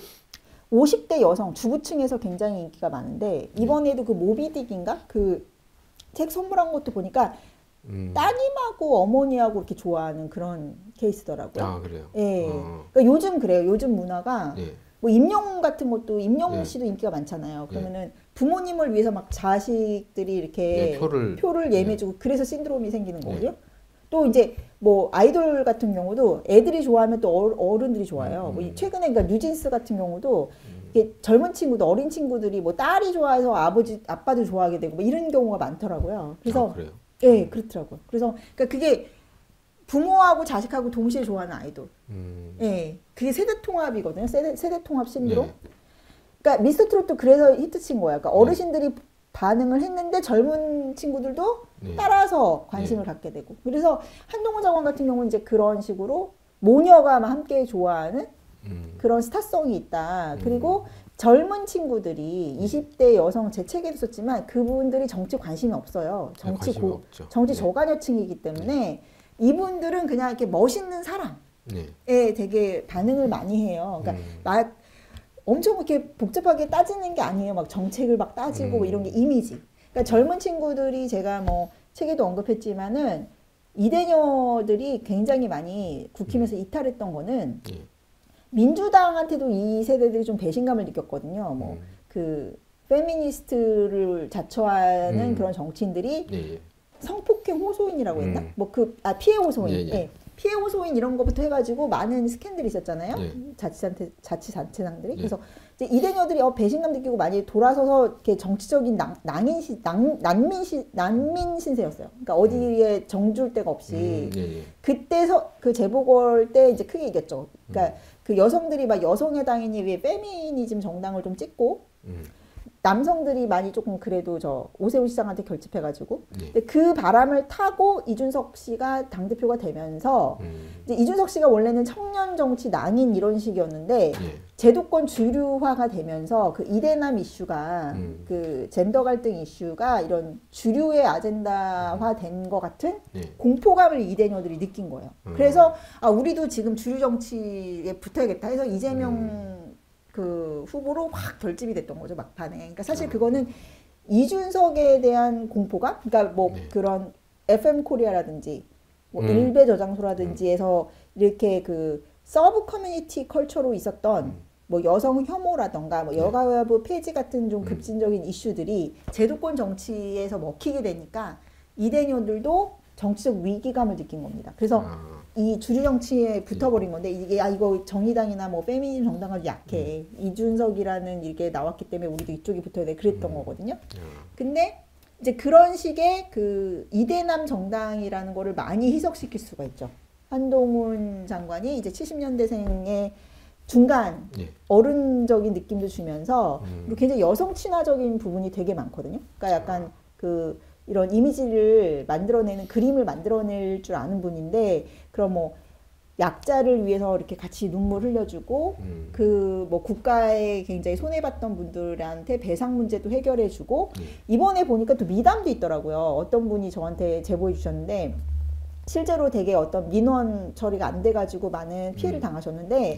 오십 대 여성 주부층에서 굉장히 인기가 많은데 이번에도 그 모비딕인가 그 책 선물한 것도 보니까 음. 따님하고 어머니하고 이렇게 좋아하는 그런 케이스더라고요. 아 그래요. 예. 어, 그러니까 요즘 그래요. 요즘 문화가 예. 뭐 임영웅 같은 것도 임영웅 예. 씨도 인기가 많잖아요. 예. 그러면은 부모님을 위해서 막 자식들이 이렇게 예, 표를 표를 예. 예매해주고 그래서 신드롬이 생기는 예. 거거든요. 또 이제 뭐 아이돌 같은 경우도 애들이 좋아하면 또 어- 어른들이 좋아해요. 음, 뭐 음. 최근에 그러니까 뉴진스 같은 경우도 음. 이게 젊은 친구들, 어린 친구들이 뭐 딸이 좋아해서 아버지, 아빠도 좋아하게 되고 뭐 이런 경우가 많더라고요. 그래서 아, 그래요. 예, 그렇더라고요. 그래서 그러니까 그게 부모하고 자식하고 동시에 좋아하는 아이돌. 음. 예, 그게 세대 통합이거든요. 세대 세대 통합 신드롬. 예. 그러니까 미스터 트롯도 그래서 히트친 거야. 그러니까 어르신들이 반응을 했는데 젊은 친구들도 네. 따라서 관심을 갖게 되고. 그래서 한동훈 장관 같은 경우는 이제 그런 식으로 모녀가 막 함께 좋아하는 음. 그런 스타성이 있다. 음. 그리고 젊은 친구들이 이십 대 여성 제 책에도 썼지만 그분들이 정치 관심이 없어요. 네, 정치 관심이 고 없죠. 정치 네. 저간여층이기 때문에 이분들은 그냥 이렇게 멋있는 사람에 네. 되게 반응을 많이 해요. 그러니까 음. 막 엄청 이렇게 복잡하게 따지는 게 아니에요. 막 정책을 막 따지고 뭐 이런 게 이미지. 그러니까 젊은 친구들이 제가 뭐 책에도 언급했지만은 이대녀들이 굉장히 많이 국힘에서 이탈했던 거는 예. 민주당한테도 이 세대들이 좀 배신감을 느꼈거든요. 뭐 음. 그 페미니스트를 자처하는 음. 그런 정치인들이 예. 예. 성폭행 호소인이라고 했나? 음. 뭐 그 아 피해 호소인. 예, 예. 예. 피해 호소인 이런 거부터 해가지고 많은 스캔들이 있었잖아요. 예. 자치단체 자치단체장들이. 예. 그래서 이제 이대녀들이 어, 배신감 느끼고 많이 돌아서서 이렇게 정치적인 낭, 낭인시 낭, 난민시 난민 신세였어요. 그러니까 어디에 정줄 데가 없이 음. 예. 예. 그때서 그 재보궐 때 이제 크게 이겼죠. 그러니까 그 여성들이 막 여성의 당이니 왜 페미니즘 정당을 좀 찍고 음. 남성들이 많이 조금 그래도 저 오세훈 시장한테 결집해가지고 예. 근데 그 바람을 타고 이준석 씨가 당 대표가 되면서 음. 이제 이준석 씨가 원래는 청년 정치 낭인 이런 식이었는데 예. 제도권 주류화가 되면서 그 이대남 이슈가 음. 그 젠더 갈등 이슈가 이런 주류의 아젠다화 된 것 같은 예. 공포감을 이대녀들이 느낀 거예요. 음. 그래서 아 우리도 지금 주류 정치에 붙어야겠다 해서 이재명 음. 그 후보로 확 결집이 됐던 거죠 막판에. 그러니까 사실 음. 그거는 이준석에 대한 공포감, 그러니까 뭐 네. 그런 에프엠 코리아라든지 뭐 음. 일베 저장소라든지에서 이렇게 그 서브 커뮤니티 컬처로 있었던 음. 뭐 여성 혐오라던가 뭐 네. 여가부 폐지 같은 좀 음. 급진적인 이슈들이 제도권 정치에서 먹히게 되니까 이대녀들도 정치적 위기감을 느낀 겁니다. 그래서 아. 이 주류 정치에 붙어버린 건데 이게 아 이거 정의당이나 뭐 페미니즘 정당은 약해 이준석이라는 이게 나왔기 때문에 우리도 이쪽에 붙어야 돼 그랬던 음. 거거든요. 아. 근데 이제 그런 식의 그 이대남 정당이라는 거를 많이 희석시킬 수가 있죠. 한동훈 장관이 이제 칠십 년대생의 중간 예. 어른적인 느낌도 주면서 음. 그리고 굉장히 여성 친화적인 부분이 되게 많거든요. 그러니까 약간 그 이런 이미지를 만들어내는 그림을 만들어낼 줄 아는 분인데 그럼 뭐 약자를 위해서 이렇게 같이 눈물 흘려주고 음. 그 뭐 국가에 굉장히 손해봤던 분들한테 배상 문제도 해결해주고 예. 이번에 보니까 또 미담도 있더라고요. 어떤 분이 저한테 제보해 주셨는데 실제로 되게 어떤 민원 처리가 안 돼가지고 많은 피해를 음. 당하셨는데 네.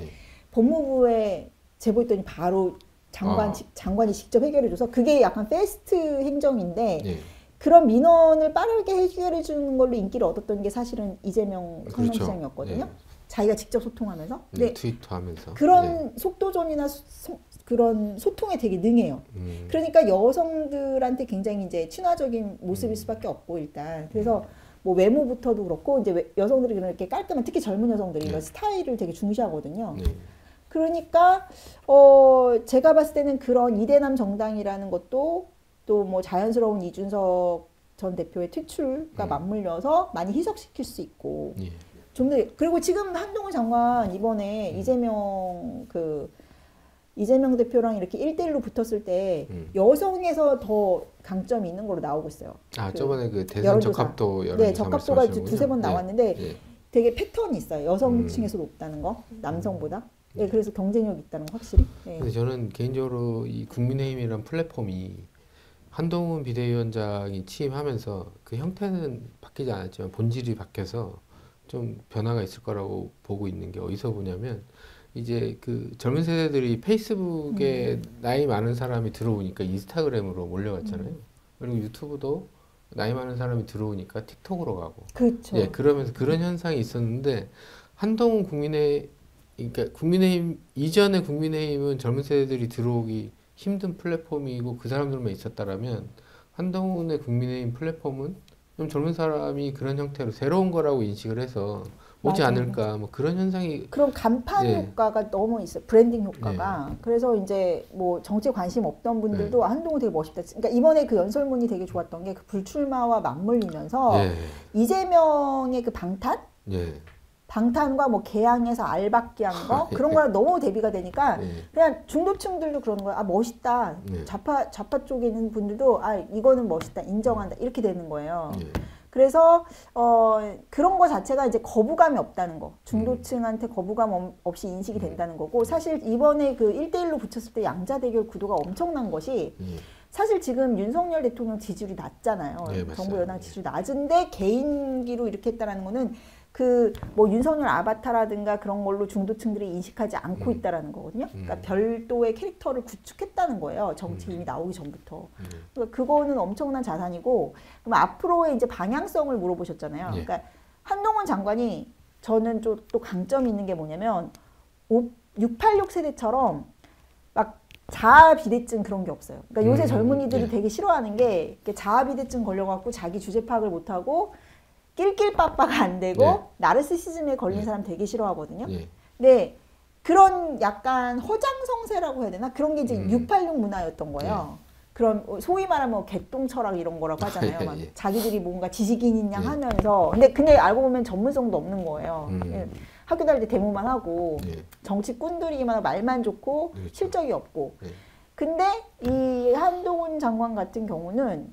법무부에 제보했더니 바로 장관 아. 직- 장관이 직접 해결해줘서 그게 약간 패스트 행정인데 예. 그런 민원을 빠르게 해결해 주는 걸로 인기를 얻었던 게 사실은 이재명 그렇죠. 성남시장이었거든요. 네. 자기가 직접 소통하면서. 근데 네, 트위터하면서 그런 네. 속도전이나 소, 그런 소통에 되게 능해요. 음. 그러니까 여성들한테 굉장히 이제 친화적인 모습일 수밖에 없고 일단 그래서 뭐 외모부터도 그렇고 이제 외- 여성들이 그렇게 깔끔한 특히 젊은 여성들이 이런 네. 스타일을 되게 중시하거든요. 네. 그러니까 어 제가 봤을 때는 그런 이대남 정당이라는 것도 또 뭐 자연스러운 이준석 전 대표의 퇴출과 음. 맞물려서 많이 희석시킬 수 있고 예. 좀 더 그리고 지금 한동훈 장관 이번에 음. 이재명 그 이재명 대표랑 이렇게 일대일로 붙었을 때 음. 여성에서 더 강점이 있는 걸로 나오고 있어요. 아 그 저번에 그 대선 여론조사. 적합도 여론조사 네, 적합도가 말씀하시는군요. 두세 번 네. 나왔는데 예. 되게 패턴이 있어요. 여성층에서 높다는 거, 남성보다. 네, 그래서 경쟁력 있다는 거 확실히. 네. 근데 저는 개인적으로 이 국민의힘이란 플랫폼이 한동훈 비대위원장이 취임하면서 그 형태는 바뀌지 않았지만 본질이 바뀌어서 좀 변화가 있을 거라고 보고 있는 게 어디서 보냐면 이제 그 젊은 세대들이 페이스북에 음. 나이 많은 사람이 들어오니까 인스타그램으로 몰려갔잖아요. 음. 그리고 유튜브도 나이 많은 사람이 들어오니까 틱톡으로 가고. 그렇죠. 예, 그러면서 그런 현상이 있었는데 한동훈 국민의 그러니까 국민의힘 이전에 국민의힘은 젊은 세대들이 들어오기 힘든 플랫폼이고 그 사람들만 있었다라면 한동훈의 국민의힘 플랫폼은 좀 젊은 사람이 그런 형태로 새로운 거라고 인식을 해서 오지 맞아요. 않을까 뭐 그런 현상이 그런 간판 예. 효과가 너무 있어요. 브랜딩 효과가. 그래서 이제 뭐 정치에 관심 없던 분들도 네. 한동훈 되게 멋있다. 그러니까 이번에 그 연설문이 되게 좋았던 게 그 불출마와 맞물리면서 예, 이재명의 그 방탄? 예, 방탄과 뭐 개항해서 알박기 한 거 그런 거랑 너무 대비가 되니까 예, 그냥 중도층들도 그러는 거야. 아 멋있다. 네. 좌파 좌파 쪽에 있는 분들도 아 이거는 멋있다. 인정한다. 이렇게 되는 거예요. 예, 그래서 어 그런 거 자체가 이제 거부감이 없다는 거. 중도층한테 거부감 없- 없이 인식이 된다는 거고 사실 이번에 그 일대일로 붙였을 때 양자 대결 구도가 엄청난 것이 예. 사실 지금 윤석열 대통령 지지율이 낮잖아요. 네, 맞아요. 정부 여당 지지율 낮은데 개인기로 이렇게 했다라는 거는 그 뭐 윤석열 아바타라든가 그런 걸로 중도층들이 인식하지 않고 음. 있다라는 거거든요. 그러니까 음. 별도의 캐릭터를 구축했다는 거예요. 정치인이 나오기 전부터. 예. 그러니까 그거는 엄청난 자산이고 그럼 앞으로의 이제 방향성을 물어보셨잖아요. 예. 그러니까 한동훈 장관이 저는 좀 또 강점이 있는 게 뭐냐면 육팔육 세대처럼 막 자아 비대증 그런 게 없어요. 그러니까 요새 음, 젊은이들이 예. 되게 싫어하는 게 이렇게 자아 비대증 걸려갖고 자기 주제 파악을 못하고 낄낄빠빠가 안 되고 예. 나르시시즘에 걸린 예. 사람 되게 싫어하거든요. 예. 근데 그런 약간 허장성세라고 해야 되나? 그런 게 이제 음. 육팔육 문화였던 거예요. 그런 소위 말하면 뭐 개똥 철학 이런 거라고 하잖아요. 예, 막 예. 자기들이 뭔가 지식인인 양 예. 하면서 근데 근데 알고 보면 전문성도 없는 거예요. 음. 예. 학교 다닐 때 데모만 하고 예. 정치 꾼들이기만 하고 말만 좋고 그렇죠. 실적이 없고. 예. 근데 이 한동훈 장관 같은 경우는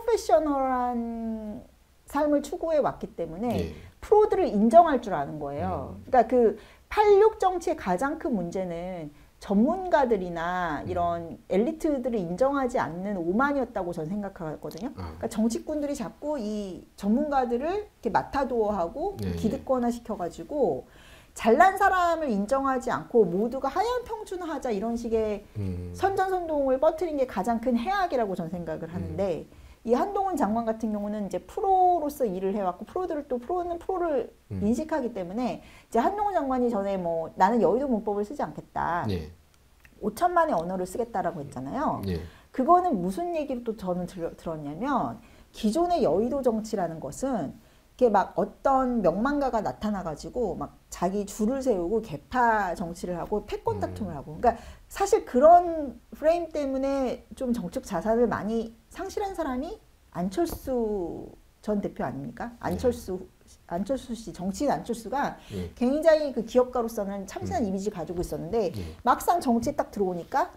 프로페셔널한 삶을 추구해 왔기 때문에 예. 프로들을 인정할 줄 아는 거예요. 음. 그러니까 그 팔십육 정치의 가장 큰 문제는 전문가들이나 이런 엘리트들을 인정하지 않는 오만이었다고 저는 생각하거든요. 아. 그러니까 정치꾼들이 자꾸 이 전문가들을 이렇게 마타도어하고 네, 기득권화 시켜가지고 잘난 사람을 인정하지 않고 모두가 하향 평준화하자 이런 식의 음. 선전선동을 뻗트린 게 가장 큰 해악이라고 저는 생각을 하는데 이 한동훈 장관 같은 경우는 이제 프로로서 일을 해왔고 프로들을 또 프로는 프로를 음. 인식하기 때문에 이제 한동훈 장관이 전에 뭐 나는 여의도 문법을 쓰지 않겠다. 예. 오천만의 언어를 쓰겠다라고 했잖아요. 예. 그거는 무슨 얘기를 또 저는 들, 들었냐면 기존의 여의도 정치라는 것은 이게 막 어떤 명망가가 나타나가지고 막 자기 줄을 세우고 개파 정치를 하고 패권 다툼을 하고 그러니까 사실 그런 프레임 때문에 좀 정책 자산을 많이 상실한 사람이 안철수 전 대표 아닙니까? 안철수 안철수 씨 정치인 안철수가 예. 굉장히 그 기업가로서는 참신한 이미지 가지고 있었는데 예. 막상 정치에 딱 들어오니까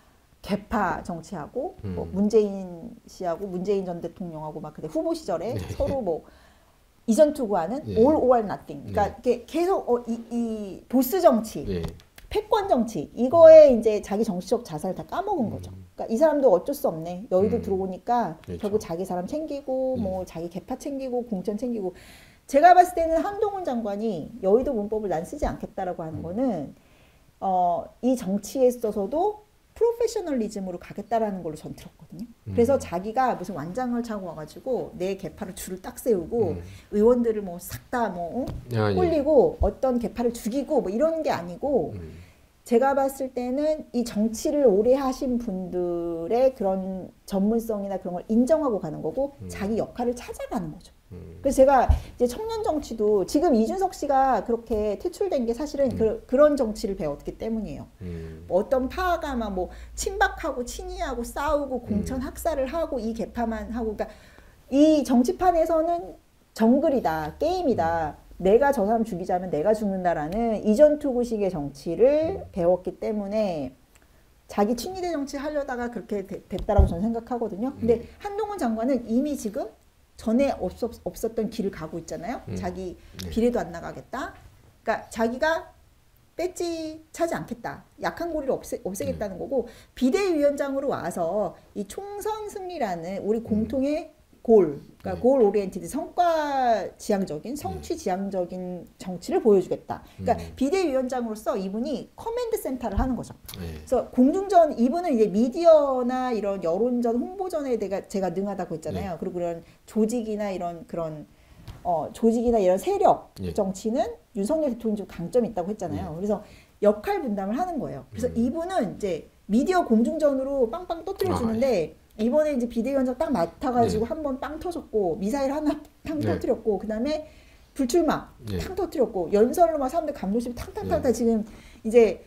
개파 정치하고 음. 뭐 문재인 씨하고 문재인 전 대통령하고 막 그때 후보 시절에 네. 서로 뭐 이전 투구하는 예. all or nothing. 그러니까 네. 이렇게 계속 어, 이, 이 보스 정치, 예. 패권 정치 이거에 이제 자기 정치적 자산을 다 까먹은 거죠. 음. 그러니까 이 사람도 어쩔 수 없네. 여의도 음. 들어오니까 그렇죠. 결국 자기 사람 챙기고 예. 뭐 자기 개파 챙기고 공천 챙기고. 제가 봤을 때는 한동훈 장관이 여의도 문법을 난 쓰지 않겠다라고 하는 거는 어, 이 정치에 있어서도 프로페셔널리즘으로 가겠다라는 걸로 전 들었거든요. 음. 그래서 자기가 무슨 완장을 차고 와가지고 내 개파를 줄을 딱 세우고 음. 의원들을 뭐 싹 다 뭐 아, 예. 홀리고 어떤 개파를 죽이고 뭐 이런 게 아니고 음. 제가 봤을 때는 이 정치를 오래 하신 분들의 그런 전문성이나 그런 걸 인정하고 가는 거고 음. 자기 역할을 찾아가는 거죠. 음. 그래서 제가 이제 청년 정치도 지금 이준석 씨가 그렇게 퇴출된 게 사실은 음. 그, 그런 정치를 배웠기 때문이에요. 음. 뭐 어떤 파가 막 뭐 친박하고 친이하고 싸우고 공천 학살을 하고 이 개파만 하고 그러니까 이 정치판에서는 정글이다 게임이다 내가 저 사람 죽이자면 내가 죽는다라는 이전투구식의 정치를 배웠기 때문에 자기 친위대 정치 하려다가 그렇게 되, 됐다라고 저는 생각하거든요. 근데 한동훈 장관은 이미 지금 전에 없었, 없었던 길을 가고 있잖아요. 음. 자기 네. 비례도 안 나가겠다. 그러니까 자기가 배지 차지 않겠다. 약한 고리를 없애, 없애겠다는 거고 비대위원장으로 와서 이 총선 승리라는 우리 공통의 골, 그러니까 네. 골 오리엔티드 성과 지향적인 성취 지향적인 정치를 보여주겠다. 그러니까 음. 비대위원장으로서 이분이 커맨드 센터를 하는 거죠. 네. 그래서 공중전 이분은 이제 미디어나 이런 여론전 홍보전에 대가 제가 능하다고 했잖아요. 네. 그리고 그런 조직이나 이런 그런 어, 조직이나 이런 세력 예. 정치는 윤석열 대통령이 좀 강점이 있다고 했잖아요. 예. 그래서 역할 분담을 하는 거예요. 그래서 음. 이분은 이제 미디어 공중전으로 빵빵 터뜨려 주는데 이번에 이제 비대위원장 딱 맡아가지고 네. 한 번 빵 터졌고 미사일 하나 탕 네. 터뜨렸고 그 다음에 불출마 예. 탕 터뜨렸고 연설로 막 사람들 감동심 탕탕탕 예. 지금 이제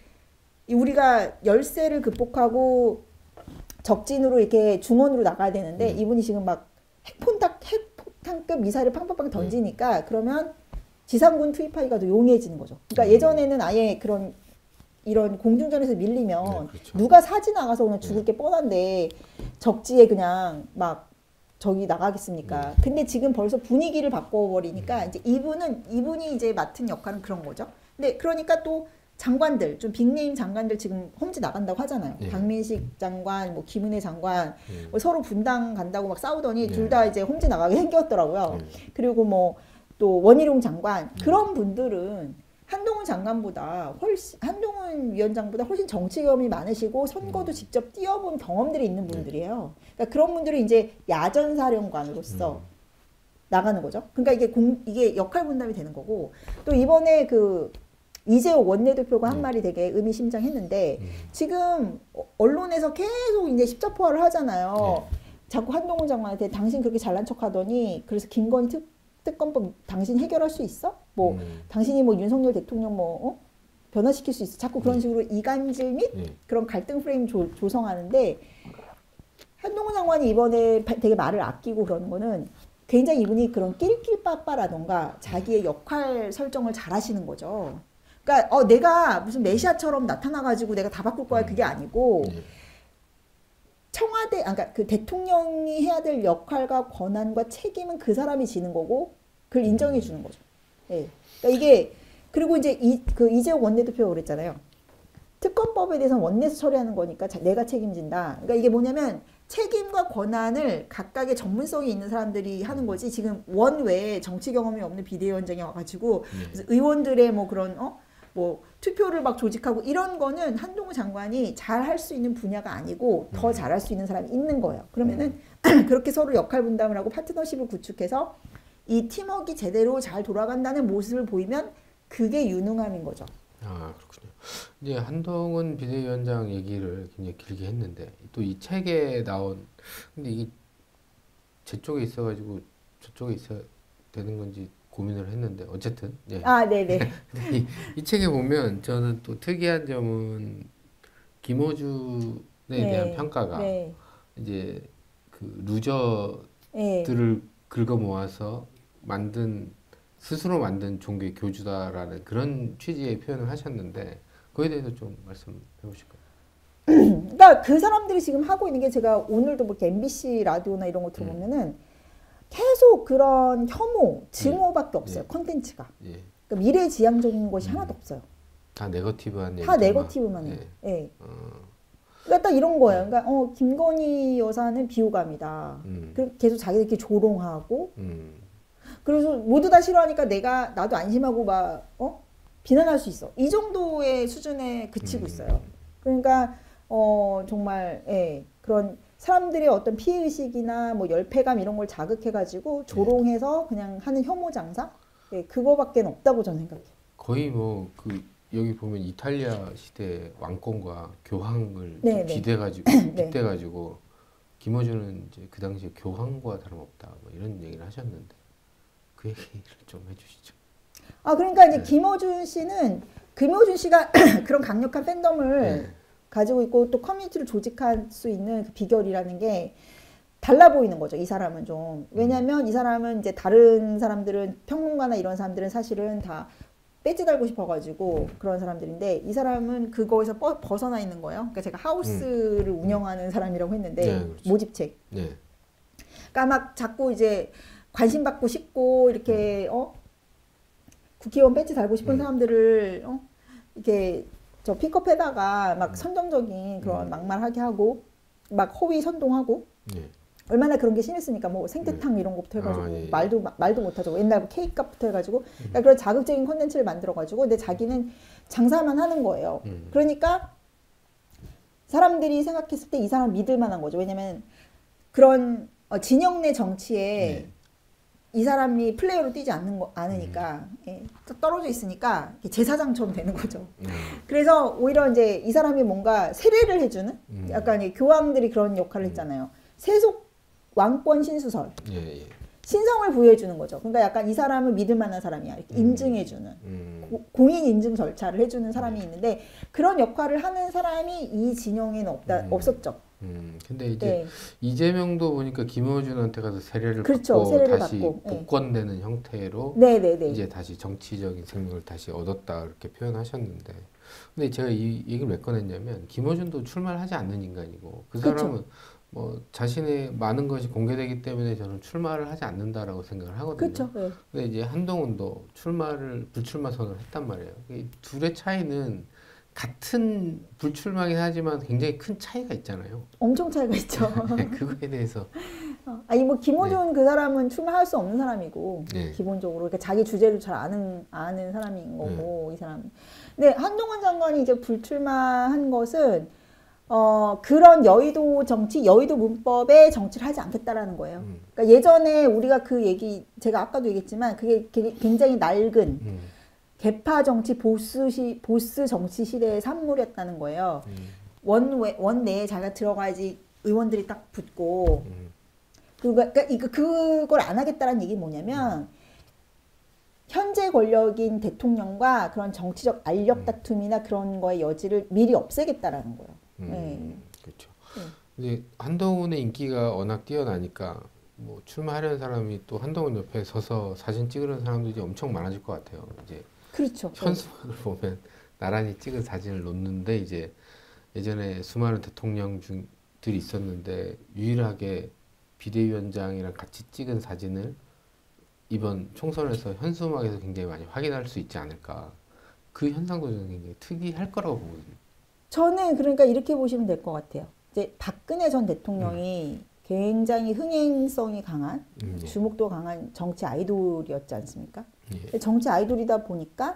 우리가 열세를 극복하고 적진으로 이렇게 중원으로 나가야 되는데 음. 이분이 지금 막 핵폰탁 핵폭탄급 미사일을 팡팡팡 던지니까 그러면 지상군 투입하기가 더 용이해지는 거죠. 그러니까 음. 예전에는 아예 그런 이런 공중전에서 밀리면 네, 그렇죠. 누가 사지 나가서 그냥 죽을 네. 게 뻔한데 적지에 그냥 막 저기 나가겠습니까? 네. 근데 지금 벌써 분위기를 바꿔버리니까 음. 이제 이분은 이분이 이제 맡은 역할은 그런 거죠. 근데 그러니까 또 장관들 좀 빅네임 장관들 지금 험지 나간다고 하잖아요. 네. 박민식 장관, 뭐 김은혜 장관 음. 뭐 서로 분당 간다고 막 싸우더니 네. 둘 다 이제 험지 나가게 생겼더라고요. 네. 그리고 뭐 또 원희룡 장관 그런 분들은 한동훈 장관보다 훨씬 한동훈 위원장보다 훨씬 정치 경험이 많으시고 선거도 음. 직접 뛰어본 경험들이 있는 네. 분들이에요. 그러니까 그런 분들은 이제 야전 사령관으로서 음. 나가는 거죠. 그러니까 이게 공 이게 역할 분담이 되는 거고 또 이번에 그 이재호 원내대표가 한 네. 말이 되게 의미심장했는데 음. 지금 언론에서 계속 이제 십자포화를 하잖아요. 네. 자꾸 한동훈 장관한테 당신 그렇게 잘난 척하더니 그래서 김건희 특, 특검법 당신 해결할 수 있어? 뭐 음. 당신이 뭐 윤석열 대통령 뭐 어? 변화시킬 수 있어? 자꾸 그런 네. 식으로 이간질 및 네. 그런 갈등 프레임 조, 조성하는데 한동훈 장관이 이번에 바- 되게 말을 아끼고 그러는 거는 굉장히 이분이 그런 낄낄빠빠라던가 자기의 역할 설정을 잘 하시는 거죠. 그러니까 어, 내가 무슨 메시아처럼 나타나가지고 내가 다 바꿀 거야 그게 아니고 네. 청와대, 아, 그러니까 그 대통령이 해야 될 역할과 권한과 책임은 그 사람이 지는 거고 그걸 인정해 주는 거죠. 예. 그러니까 이게 그리고 이제 이 그 이재용 원내대표가 그랬잖아요. 특검법에 대해서는 원내에서 처리하는 거니까 자, 내가 책임진다. 그러니까 이게 뭐냐면 책임과 권한을 각각의 전문성이 있는 사람들이 하는 거지. 지금 원 외에 정치 경험이 없는 비대위원장이 와가지고 네. 그래서 의원들의 뭐 그런 어 뭐 투표를 막 조직하고 이런 거는 한동훈 장관이 잘 할 수 있는 분야가 아니고 더 음. 잘할 수 있는 사람이 있는 거예요. 그러면은 그렇게 서로 역할 분담을 하고 파트너십을 구축해서 이 팀워크가 제대로 잘 돌아간다는 모습을 보이면 그게 유능함인 거죠. 아, 그렇군요. 이제 한동훈 비대위원장 얘기를 굉장히 길게 했는데 또 이 책에 나온 근데 이게 제 쪽에 있어가지고 저쪽에 있어야 되는 건지 고민을 했는데 어쨌든 예. 아, 네네. 근데 이, 이 책에 보면 저는 또 특이한 점은 김호준에 대한 평가가 네. 이제 그 루저들을 네. 긁어 모아서 만든 스스로 만든 종교의 교주다라는 그런 취지의 표현을 하셨는데 그에 대해서 좀 말씀해 보실까요? 그러니까 그 사람들이 지금 하고 있는 게 제가 오늘도 뭐 이렇게 엠비씨 라디오나 이런 거 들어보면은 계속 그런 혐오, 증오밖에 없어요. 네. 컨텐츠가. 예. 그러니까 미래지향적인 것이 음. 하나도 없어요. 다 네거티브한 다 얘기들만. 네거티브만 해요. 예. 예. 어, 그러니까 딱 이런 거예요. 그러니까 어, 김건희 여사는 비호감이다. 음. 그리고 계속 자기들끼리 조롱하고 음. 그래서 모두 다 싫어하니까 내가 나도 안심하고 막 어? 비난할 수 있어. 이 정도의 수준에 그치고 음. 있어요. 그러니까 어 정말 예, 그런 사람들의 어떤 피해의식이나 뭐 열패감 이런 걸 자극해가지고 조롱해서 그냥 하는 혐오 장사? 예, 그거밖에 없다고 저는 생각해요. 거의 뭐 그 여기 보면 이탈리아 시대 왕권과 교황을 네, 네. 비대가지고 네. 빗대가지고 김어준은 이제 그 당시에 교황과 다름없다 뭐 이런 얘기를 하셨는데 그 얘기를 좀 해주시죠. 아 그러니까 이제 네. 김어준 씨는 김어준 씨가 그런 강력한 팬덤을 네. 가지고 있고 또 커뮤니티를 조직할 수 있는 그 비결이라는 게 달라 보이는 거죠. 이 사람은 좀. 왜냐면 이 사람은 이제 다른 사람들은 평론가나 이런 사람들은 사실은 다 배지 달고 싶어가지고 그런 사람들인데 이 사람은 그거에서 뻗- 벗어나 있는 거예요. 그러니까 제가 하우스를 운영하는 사람이라고 했는데 네, 그렇죠. 모집책. 네. 그러니까 막 자꾸 이제 관심 받고 싶고 이렇게 어 국회의원 배지 달고 싶은 음. 사람들을 어 이렇게 저 픽업해다가 음. 막 선정적인 그런 막말하게 하고 막 허위 선동하고 네. 얼마나 그런 게 심했으니까 뭐 생태탕 이런 것부터 해가지고 아, 예, 예. 말도 마- 말도 못하죠. 옛날 케이크 값부터 해가지고 그러니까 그런 자극적인 콘텐츠를 만들어가지고 근데 자기는 장사만 하는 거예요. 음. 그러니까 사람들이 생각했을 때 이 사람 믿을 만한 거죠. 왜냐면 그런 어, 진영 내 정치에 네. 이 사람이 플레이어로 뛰지 않는 거 않으니까 예, 떨어져 있으니까 이렇게 제사장처럼 되는 거죠. 음. 그래서 오히려 이제 이 사람이 뭔가 세례를 해주는 음. 약간 이 교황들이 그런 역할을 했잖아요. 세속 왕권 신수설 예, 예. 신성을 부여해주는 거죠. 그러니까 약간 이 사람은 믿을 만한 사람이야 이렇게 음. 인증해주는 음. 고- 공인 인증 절차를 해주는 사람이 있는데 그런 역할을 하는 사람이 이 진영에는 없다 음. 없었죠. 음. 근데 이제 네. 이재명도 보니까 김어준한테 가서 세례를 그렇죠. 받고 세례를 다시 받고, 네. 복권되는 형태로 네네네. 이제 다시 정치적인 생명을 다시 얻었다 이렇게 표현하셨는데 근데 제가 이 얘기를 왜 꺼냈냐면 김어준도 출마를 하지 않는 인간이고 그 그쵸. 사람은 뭐 자신의 많은 것이 공개되기 때문에 저는 출마를 하지 않는다라고 생각을 하거든요. 그렇죠. 네. 근데 이제 한동훈도 출마를 불출마 선언을 했단 말이에요. 이 둘의 차이는 같은 불출마긴 하지만 굉장히 큰 차이가 있잖아요. 엄청 차이가 있죠. 네, 그거에 대해서 어, 아니 뭐 김호준 그 사람은 출마할 수 없는 사람이고 네. 기본적으로 그러니까 자기 주제를 잘 아는 아는 사람인 거고 이 사람. 근데 한동훈 장관이 이제 불출마한 것은 어 그런 여의도 정치, 여의도 문법의 정치를 하지 않겠다라는 거예요. 음. 그러니까 예전에 우리가 그 얘기 제가 아까도 얘기했지만 그게 게- 굉장히 낡은 음, 개파 정치 보스시 보스 정치 시대의 산물이었다는 거예요. 음, 원외 원내에 자기가 들어가야지 의원들이 딱 붙고 음, 그거 그러니까 이거 그걸 안 하겠다라는 얘기는 뭐냐면 현재 권력인 대통령과 그런 정치적 알력 다툼이나 그런 거의 여지를 미리 없애겠다라는 거예요. 음, 네. 그렇죠. 네. 근데 한동훈의 인기가 워낙 뛰어나니까 뭐 출마하려는 사람이 또 한동훈 옆에 서서 사진 찍으려는 사람들이 엄청 많아질 것 같아요. 이제 그렇죠. 현수막을 보면 나란히 찍은 사진을 놓는데 이제 예전에 수많은 대통령 중들이 있었는데 유일하게 비대위원장이랑 같이 찍은 사진을 이번 총선에서 현수막에서 굉장히 많이 확인할 수 있지 않을까. 그 현상도 저는 굉장히 특이할 거라고 보거든요. 저는 그러니까 이렇게 보시면 될 것 같아요. 이제 박근혜 전 대통령이 굉장히 흥행성이 강한 음, 예. 주목도 강한 정치 아이돌이었지 않습니까? 예. 근데 정치 아이돌이다 보니까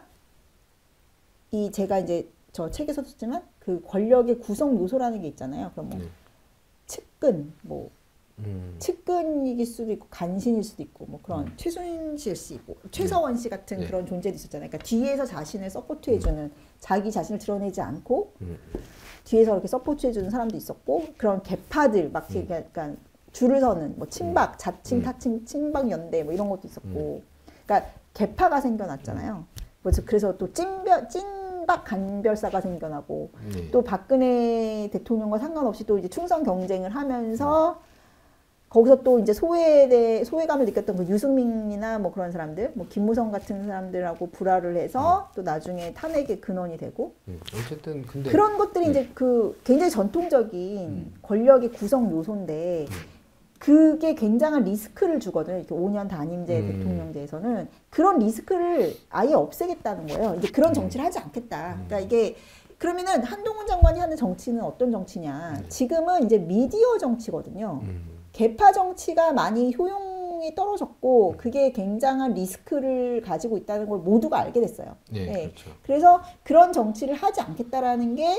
이 제가 이제 저 책에서 썼지만 그 권력의 구성 요소라는 게 있잖아요. 그럼 뭐 네. 측근, 뭐 음, 측근일 수도 있고 간신일 수도 있고 뭐 그런 최순실 씨, 뭐 최서원 씨 같은 네. 그런 존재도 있었잖아요. 그러니까 뒤에서 자신을 서포트해주는 자기 자신을 드러내지 않고 음, 뒤에서 이렇게 서포트해주는 사람도 있었고 그런 개파들 막 음. 이렇게 약간 줄을 서는 뭐 친박, 자칭, 음. 타칭, 친박 연대 뭐 이런 것도 있었고 그러니까 개파가 생겨났잖아요. 그래서 그래서 또 찐별 찐박 간별사가 생겨나고 네. 또 박근혜 대통령과 상관없이 또 이제 충성 경쟁을 하면서 거기서 또 이제 소외에 소외감을 느꼈던 그 유승민이나 뭐 그런 사람들, 뭐 김무성 같은 사람들하고 불화를 해서 또 나중에 탄핵의 근원이 되고 음, 어쨌든 근데 그런 것들이 네. 이제 그 굉장히 전통적인 음. 권력의 구성 요소인데 그게 굉장한 리스크를 주거든요. 이렇게 오 년 단임제 음. 대통령제에서는 그런 리스크를 아예 없애겠다는 거예요. 이제 그런 정치를 하지 않겠다. 그러니까 이게 그러면은 한동훈 장관이 하는 정치는 어떤 정치냐? 네. 지금은 이제 미디어 정치거든요. 음, 개파 정치가 많이 효용이 떨어졌고 그게 굉장한 리스크를 가지고 있다는 걸 모두가 알게 됐어요. 네, 네. 그렇죠. 그래서 그런 정치를 하지 않겠다라는 게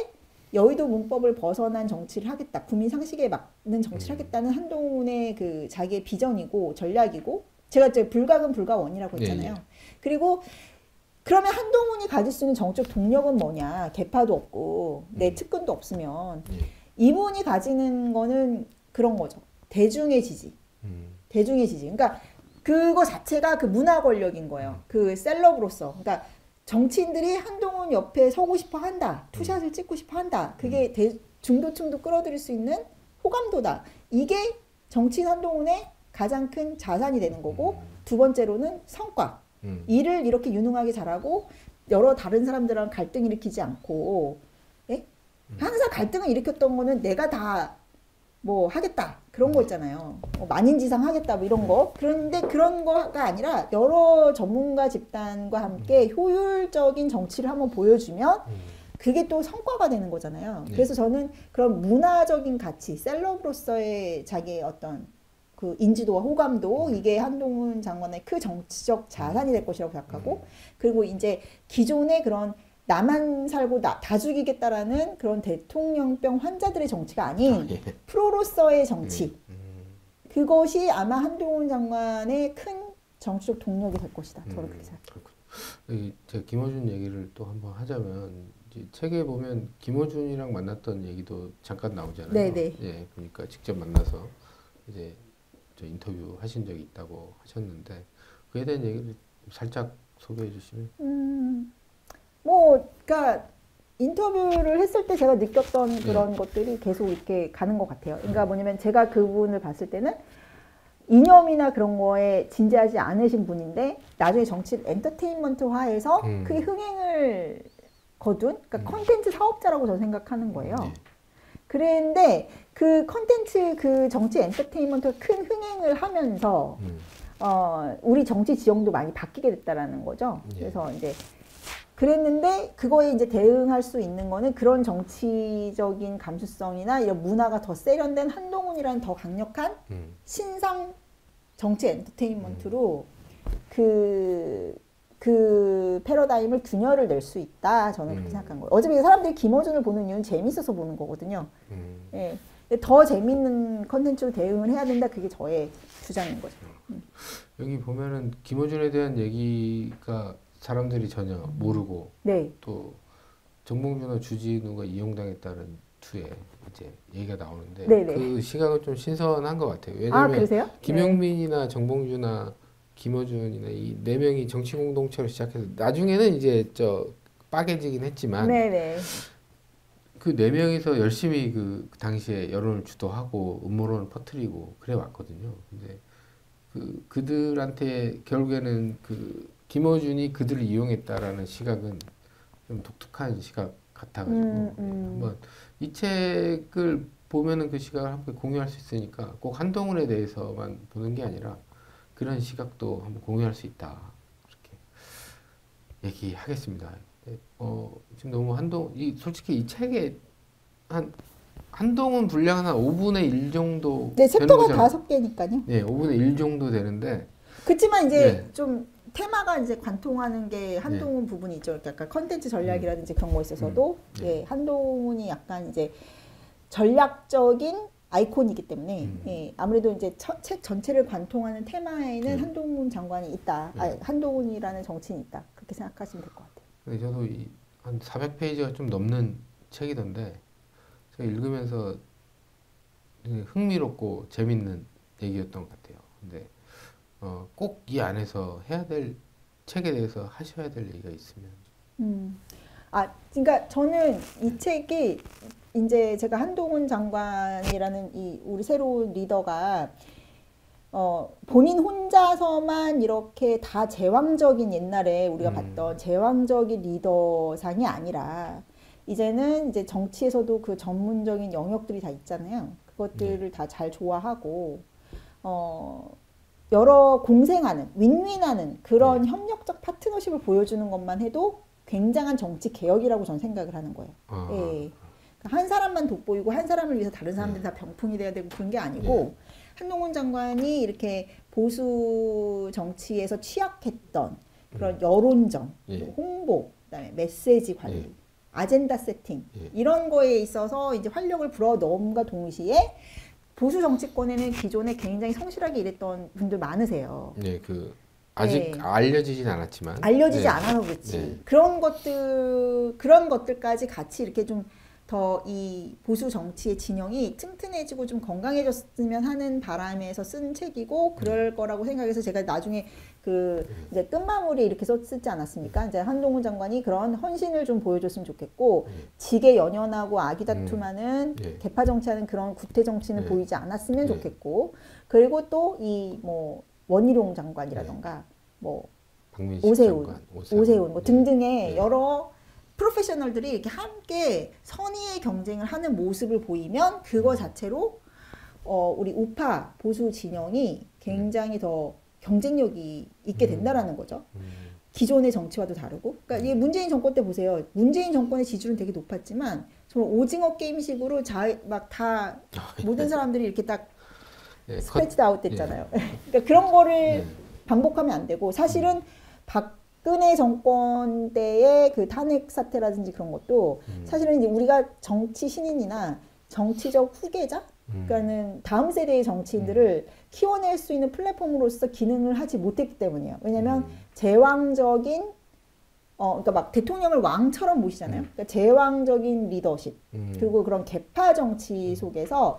여의도 문법을 벗어난 정치를 하겠다. 국민 상식에 맞는 정치를 음. 하겠다는 한동훈의 그 자기의 비전이고 전략이고 제가 이제 불가근 불가원이라고 했잖아요. 예, 예. 그리고 그러면 한동훈이 가질 수 있는 정책 동력은 뭐냐? 개파도 없고 내 음. 측근도 없으면 예. 이분이 가지는 거는 그런 거죠. 대중의 지지. 음. 대중의 지지. 그러니까 그거 자체가 그 문화 권력인 거예요. 그 셀럽으로서. 그러니까 정치인들이 한동훈 옆에 서고 싶어 한다. 투샷을 찍고 싶어 한다. 그게 대, 중도층도 끌어들일 수 있는 호감도다. 이게 정치인 한동훈의 가장 큰 자산이 되는 거고 두 번째로는 성과. 음. 일을 이렇게 유능하게 잘하고 여러 다른 사람들이랑 갈등 일으키지 않고 예? 항상 갈등을 일으켰던 거는 내가 다 뭐 하겠다 그런 거 있잖아요. 뭐 만인지상 하겠다 뭐 이런 거. 그런데 그런 거가 아니라 여러 전문가 집단과 함께 효율적인 정치를 한번 보여주면 그게 또 성과가 되는 거잖아요. 네. 그래서 저는 그런 문화적인 가치, 셀럽으로서의 자기의 어떤 그 인지도와 호감도 이게 한동훈 장관의 그 정치적 자산이 될 것이라고 생각하고 그리고 이제 기존의 그런 나만 살고 나, 다 죽이겠다라는 그런 대통령병 환자들의 정치가 아닌 아, 예. 프로로서의 정치 음. 그것이 아마 한동훈 장관의 큰 정치적 동력이 될 것이다. 저는 음, 그렇게 생각해요. 그렇군요. 이 제가 김어준 얘기를 또 한번 하자면 이제 책에 보면 김어준이랑 만났던 얘기도 잠깐 나오잖아요. 네네. 예, 그러니까 직접 만나서 이제 저 인터뷰 하신 적이 있다고 하셨는데 그에 대한 얘기를 살짝 소개해 주시면. 음, 뭐, 그러니까 인터뷰를 했을 때 제가 느꼈던 그런 것들이 계속 이렇게 가는 것 같아요. 그러니까 뭐냐면 제가 그분을 봤을 때는 이념이나 그런 거에 진지하지 않으신 분인데 나중에 정치를 엔터테인먼트화해서 음. 그게 흥행을 거둔, 그러니까 음. 컨텐츠 사업자라고 저는 생각하는 거예요. 네. 그런데 그 컨텐츠 그 정치 엔터테인먼트가 큰 흥행을 하면서 음. 어, 우리 정치 지형도 많이 바뀌게 됐다라는 거죠. 예. 그래서 이제 그랬는데 그거에 이제 대응할 수 있는 거는 그런 정치적인 감수성이나 이런 문화가 더 세련된 한동훈이라는 더 강력한 음. 신상 정치 엔터테인먼트로 그, 그 패러다임을 균열을 낼 수 있다. 저는 그렇게 음. 생각한 거예요. 어차피 사람들이 김어준을 보는 이유는 재밌어서 보는 거거든요. 음. 예. 근데 더 재밌는 컨텐츠로 대응을 해야 된다. 그게 저의 주장인 거죠. 여기 보면은 김어준에 대한 얘기가 사람들이 전혀 모르고 네. 또 정봉주나 주진우가 이용당했다는 투에 이제 얘기가 나오는데 네네. 그 시각은 좀 신선한 것 같아요. 아, 왜냐하면 그러세요? 김영민이나 정봉주나 김어준이나 이 네 명이 정치 공동체로 시작해서 나중에는 이제 저 빠개지긴 했지만 네. 네네. 그 네 명이서 열심히 그 당시에 여론을 주도하고 음모론을 퍼뜨리고 그래 왔거든요. 근데 그 그들한테 결국에는 그 김어준이 그들을 이용했다라는 시각은 좀 독특한 시각 같아가지고 음, 예, 음. 한번 이 책을 보면은 그 시각을 함께 공유할 수 있으니까 꼭 한동훈에 대해서만 보는 게 아니라 그런 시각도 한번 공유할 수 있다 그렇게 얘기하겠습니다. 네, 어, 지금 너무 한동 이 솔직히 이 책에 한 한동훈 분량은 한 오분의 일 정도 네, 되는 챕터가 거잖아요. 다섯 개니까요. 네, 오분의 일 정도 되는데 그렇지만 이제 네. 좀 테마가 이제 관통하는 게 한동훈 부분이 있죠. 그러니까 약간 컨텐츠 전략이라든지 그런 거에 있어서도 음. 네. 예, 한동훈이 약간 이제 전략적인 아이콘이기 때문에 음. 예, 아무래도 이제 처, 책 전체를 관통하는 테마에는 네. 한동훈 장관이 있다. 네. 아, 한동훈이라는 정치인이 있다. 그렇게 생각하시면 될 것 같아요. 근데 저도 이 한 사백 페이지가 좀 넘는 책이던데 제가 읽으면서 되게 흥미롭고 재밌는 얘기였던 것 같아요. 근데 어, 꼭 이 안에서 해야 될 책에 대해서 하셔야 될 얘기가 있으면 음. 아, 그러니까 저는 이 책이 이제 제가 한동훈 장관이라는 이 우리 새로운 리더가 어, 본인 혼자서만 이렇게 다 제왕적인 옛날에 우리가 음. 봤던 제왕적인 리더상이 아니라 이제는 이제 정치에서도 그 전문적인 영역들이 다 있잖아요. 그것들을 다 잘 조화하고 어, 여러 공생하는 윈윈하는 그런 네. 협력적 파트너십을 보여주는 것만 해도 굉장한 정치 개혁이라고 저는 생각을 하는 거예요. 아, 예. 그러니까 한 사람만 돋보이고 한 사람을 위해서 다른 사람들이 네. 다 병풍이 돼야 되고 그런 게 아니고 한동훈 장관이 이렇게 보수 정치에서 취약했던 그런 여론전, 예. 홍보, 그다음에 메시지 관리, 예. 아젠다 세팅 예. 이런 거에 있어서 이제 활력을 불어넣음과 동시에 보수 정치권에는 기존에 굉장히 성실하게 일했던 분들 많으세요. 네, 그 아직 네. 알려지진 않았지만 알려지지 네. 않아서 그렇지. 네. 그런 것들 그런 것들까지 같이 이렇게 좀 더 이 보수 정치의 진영이 튼튼해지고 좀 건강해졌으면 하는 바람에서 쓴 책이고 그럴 음. 거라고 생각해서 제가 나중에 그 이제 끝마무리에 이렇게 썼지 않았습니까? 이제 한동훈 장관이 그런 헌신을 좀 보여줬으면 좋겠고 음. 직에 연연하고 아기다툼하는 예. 개파 정치하는 그런 구태 정치는 네. 보이지 않았으면 네. 좋겠고 그리고 또 이 뭐 원희룡 장관이라던가 뭐 박민식 오세훈, 장관, 오세훈 뭐 네. 등등의 네. 여러 프로페셔널들이 이렇게 함께 선의의 경쟁을 하는 모습을 보이면 그거 자체로 어 우리 우파 보수 진영이 굉장히 더 경쟁력이 있게 된다라는 거죠. 음. 기존의 정치와도 다르고. 그러니까 이게 문재인 정권 때 보세요. 문재인 정권의 지지율은 되게 높았지만 정말 오징어 게임식으로 막 다 모든 사람들이 이렇게 딱 네, 스프레드 아웃 됐잖아요. 그러니까 그런 거를 네. 반복하면 안 되고 사실은 박근혜 정권 때의 그 탄핵 사태라든지 그런 것도 음. 사실은 이제 우리가 정치 신인이나 정치적 후계자 음. 그러니까는 다음 세대의 정치인들을 키워낼 수 있는 플랫폼으로서 기능을 하지 못했기 때문이에요. 왜냐하면 음. 제왕적인 어 그러니까 막 대통령을 왕처럼 모시잖아요. 음. 그러니까 제왕적인 리더십 음. 그리고 그런 개파 정치 속에서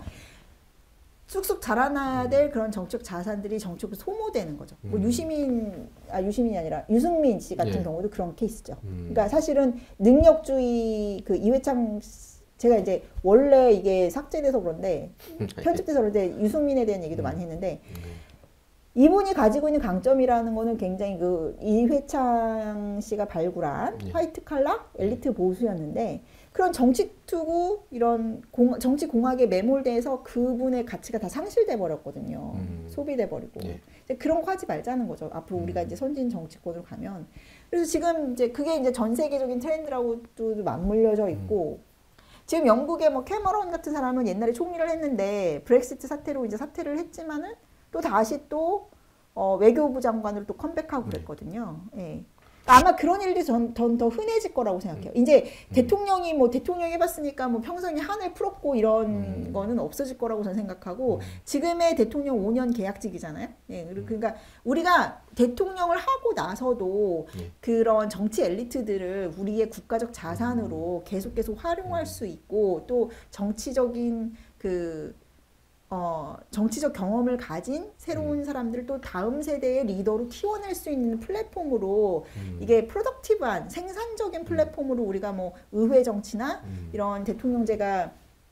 쑥쑥 자라나야 될 그런 정치적 자산들이 정치적으로 소모되는 거죠. 뭐 음. 유시민, 아 유시민이 아니라 유승민 씨 같은 예. 경우도 그런 케이스죠. 음. 그러니까 사실은 능력주의 그 이회창 제가 이제 원래 이게 삭제돼서 그런데 편집돼서 그런데 유승민에 대한 얘기도 음. 많이 했는데 음. 이분이 가지고 있는 강점이라는 거는 굉장히 그 이회창 씨가 발굴한 예. 화이트 칼라 엘리트 보수였는데 그런 정치 투구 이런 공, 정치 공학에 매몰돼서 그분의 가치가 다 상실돼 버렸거든요. 음. 소비돼 버리고. 예. 이제 그런 거 하지 말자는 거죠. 앞으로 음. 우리가 이제 선진 정치권으로 가면. 그래서 지금 이제 그게 이제 전 세계적인 트렌드라고도 맞물려져 있고 지금 영국의 뭐 캐머런 같은 사람은 옛날에 총리를 했는데 브렉시트 사태로 이제 사퇴를 했지만은 또 다시 또 어, 외교부 장관으로 또 컴백하고 그랬거든요. 예. 아마 그런 일들이 전, 전 더 흔해질 거라고 생각해요. 이제 음. 대통령이 뭐 대통령 해봤으니까 뭐 평생에 한을 풀었고 이런 음. 거는 없어질 거라고 저는 생각하고 음. 지금의 대통령 오 년 계약직이잖아요. 예, 그러니까 우리가 대통령을 하고 나서도 예. 그런 정치 엘리트들을 우리의 국가적 자산으로 계속 계속 활용할 음. 수 있고 또 정치적인 그 어, 정치적 경험을 가진 새로운 음. 사람들을 또 다음 세대의 리더로 키워낼 수 있는 플랫폼으로 음. 이게 프로덕티브한 생산적인 플랫폼으로 우리가 뭐 의회 정치나 음. 이런 대통령제가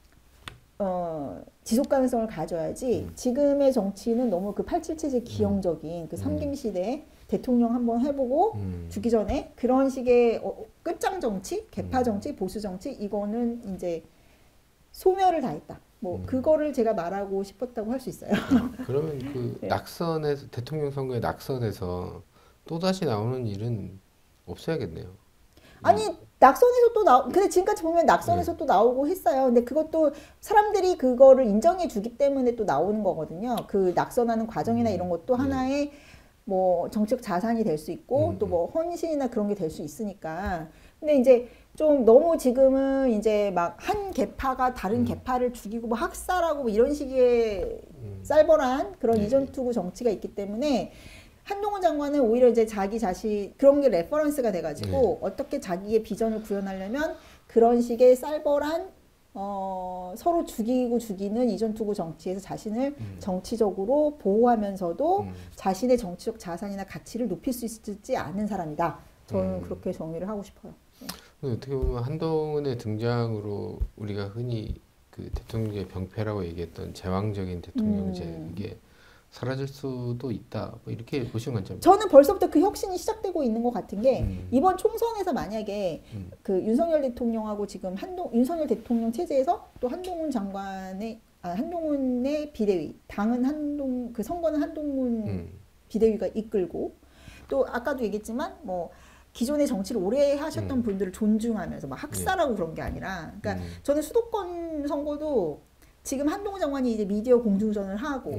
어, 지속 가능성을 가져야지 음. 지금의 정치는 너무 그 팔십칠 체제 기형적인 그 삼김 시대 대통령 한번 해보고 음. 죽기 전에 그런 식의 어, 끝장 정치, 개파 음. 정치, 보수 정치 이거는 이제 소멸을 다했다. 뭐 음. 그거를 제가 말하고 싶었다고 할 수 있어요. 그러면 그 네. 낙선에서 대통령 선거에 낙선해서 또 다시 나오는 일은 없어야겠네요. 아니 낙선에서 또 나오 근데 지금까지 보면 낙선에서 네. 또 나오고 했어요. 근데 그것도 사람들이 그거를 인정해 주기 때문에 또 나오는 거거든요. 그 낙선하는 과정이나 음. 이런 것도 네. 하나의 뭐 정치적 자산이 될 수 있고 음. 또 뭐 헌신이나 그런 게 될 수 있으니까. 근데 이제 좀 너무 지금은 이제 막 한 개파가 다른 음. 개파를 죽이고 뭐 학살하고 뭐 이런 식의 음. 쌀벌한 그런 네. 이전 투구 정치가 있기 때문에 한동훈 장관은 오히려 이제 자기 자신 그런 게 레퍼런스가 돼가지고 네. 어떻게 자기의 비전을 구현하려면 그런 식의 쌀벌한 어, 서로 죽이고 죽이는 이전 투구 정치에서 자신을 음. 정치적으로 보호하면서도 음. 자신의 정치적 자산이나 가치를 높일 수 있지 않은 사람이다. 저는 음. 그렇게 정리를 하고 싶어요. 어떻게 보면 한동훈의 등장으로 우리가 흔히 그 대통령제 병폐라고 얘기했던 제왕적인 대통령제 음. 이게 사라질 수도 있다. 뭐 이렇게 보시는 관점. 저는 벌써부터 그 혁신이 시작되고 있는 것 같은 게 음. 이번 총선에서 만약에 음. 그 윤석열 대통령하고 지금 한동 윤석열 대통령 체제에서 또 한동훈 장관의 아, 한동훈의 비대위 당은 한동 그 선거는 한동훈 음. 비대위가 이끌고 또 아까도 얘기했지만 뭐 기존의 정치를 오래 하셨던 음. 분들을 존중하면서 막 학살하고 그런 게 아니라 그러니까 음. 저는 수도권 선거도 지금 한동훈 장관이 이제 미디어 공중전을 하고 음.